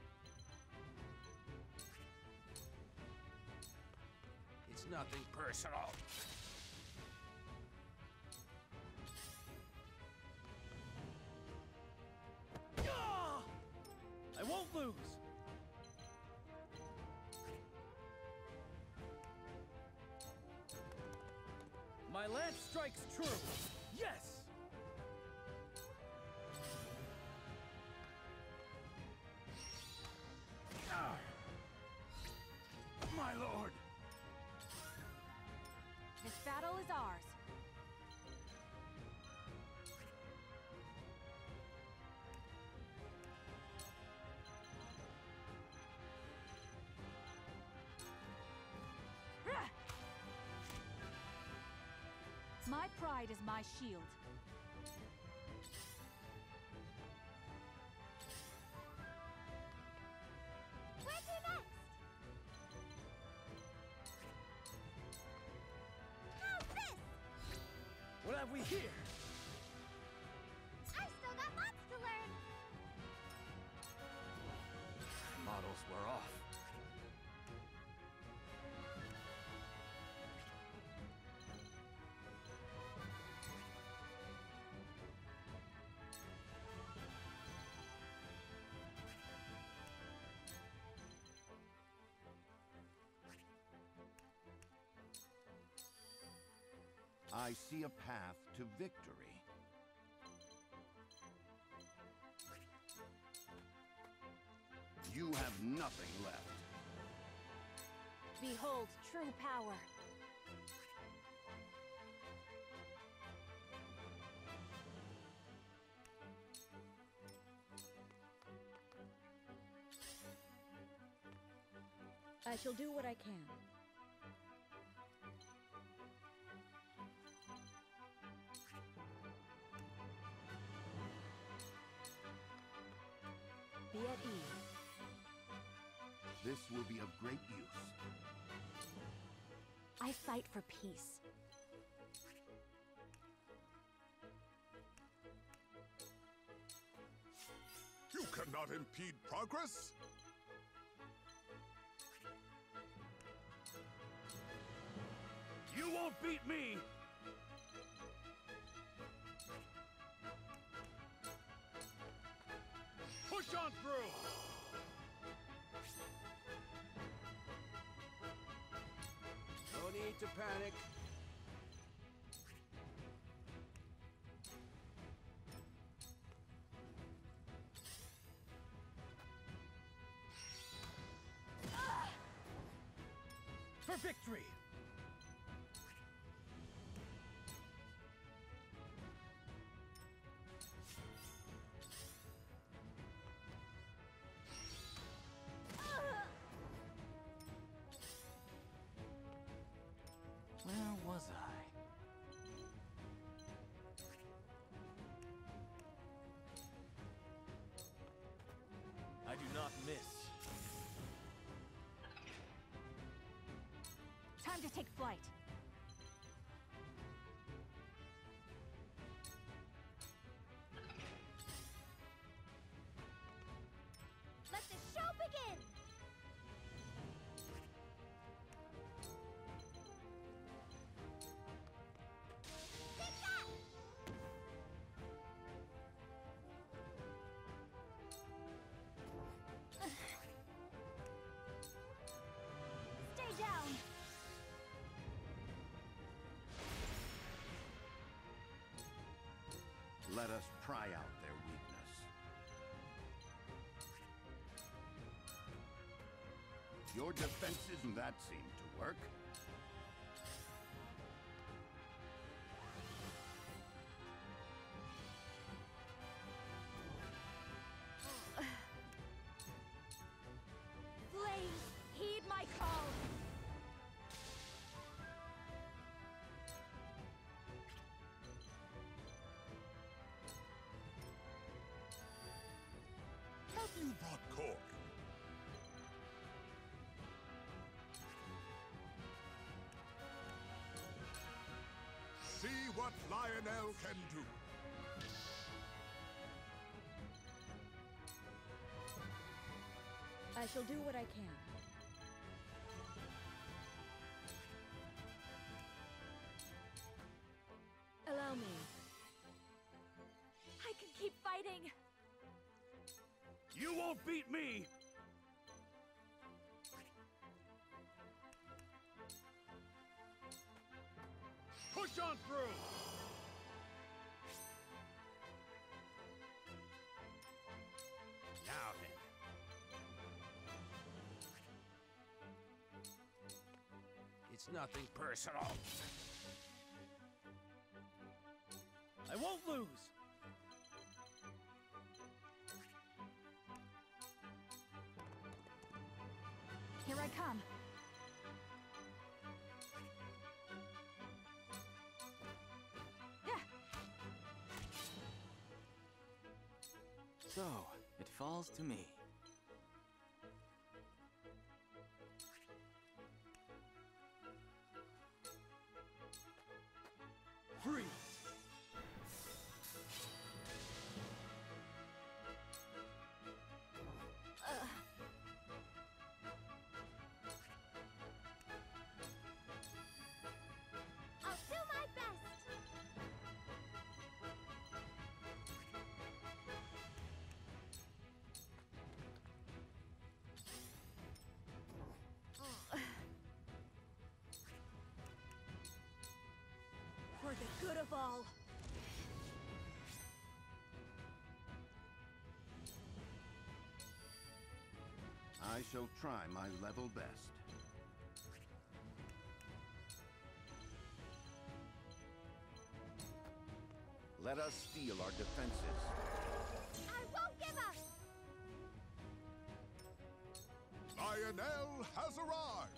It's nothing personal. Ah! I won't lose! My lance strikes true! Yes! Ah! My lord! This battle is ours. My pride is my shield. Where to next? How's this? What have we here? I still got lots to learn. Models were off. I see a path to victory. You have nothing left. Behold true power. I shall do what I can. Be at ease. This will be of great use. I fight for peace. You cannot impede progress. You won't beat me! Push on through! No need to panic. For victory! flight. Let the show begin! Take that! Stay down! Let us pry out their weakness. Your defenses, that seem to work. Flames, heed my call! Have you brought Corey? See what Lionel can do. I shall do what I can. Allow me. I can keep fighting! You won't beat me! Push on through! Now then. It's nothing personal. I won't lose! Here I come. So, it falls to me. Freeze! I'll do my best! For the good of all. I shall try my level best. Let us steel our defenses. I won't give up! Lionel has arrived!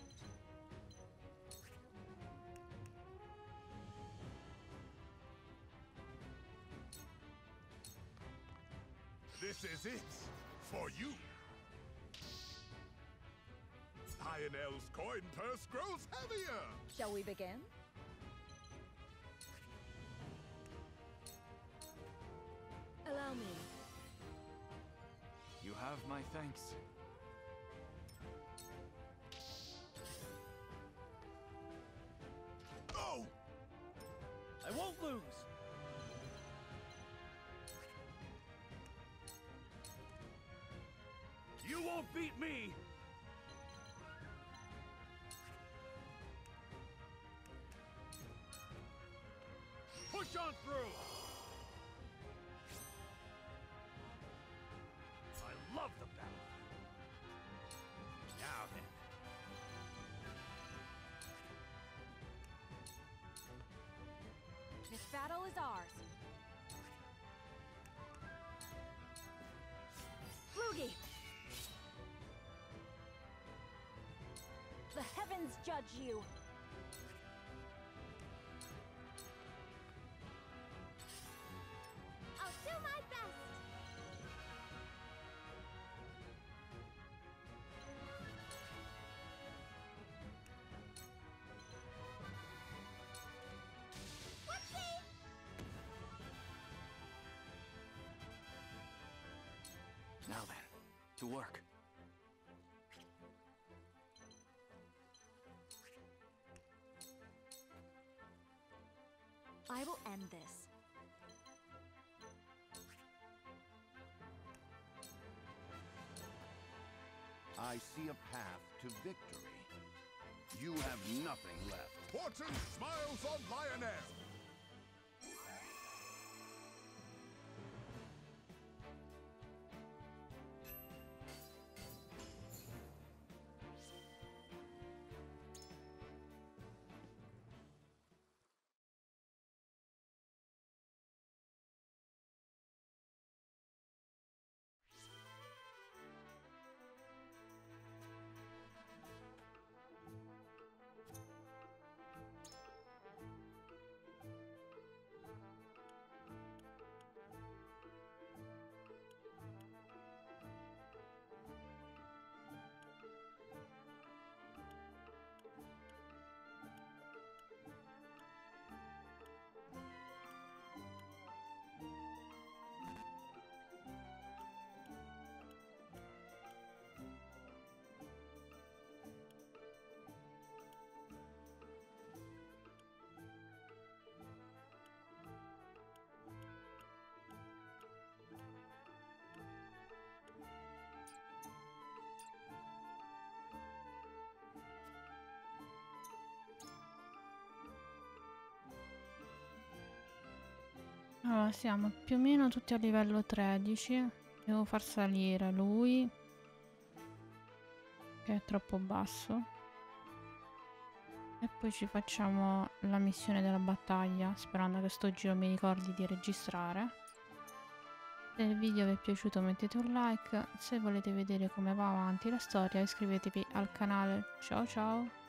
This is it for you. Lionel's coin purse grows heavier. Shall we begin? Allow me. You have my thanks. Oh! I won't lose! You won't beat me! Push on through! I love the battlefield. Now then. This battle is ours. Flugi! The heavens judge you! I'll do my best! to work. I will end this. I see a path to victory. You have nothing left. Fortune smiles on Lioness! Allora, siamo più o meno tutti a livello tredici. Devo far salire lui, che è troppo basso. E poi ci facciamo la missione della battaglia, sperando che sto giro mi ricordi di registrare. Se il video vi è piaciuto mettete un like, se volete vedere come va avanti la storia iscrivetevi al canale. Ciao ciao!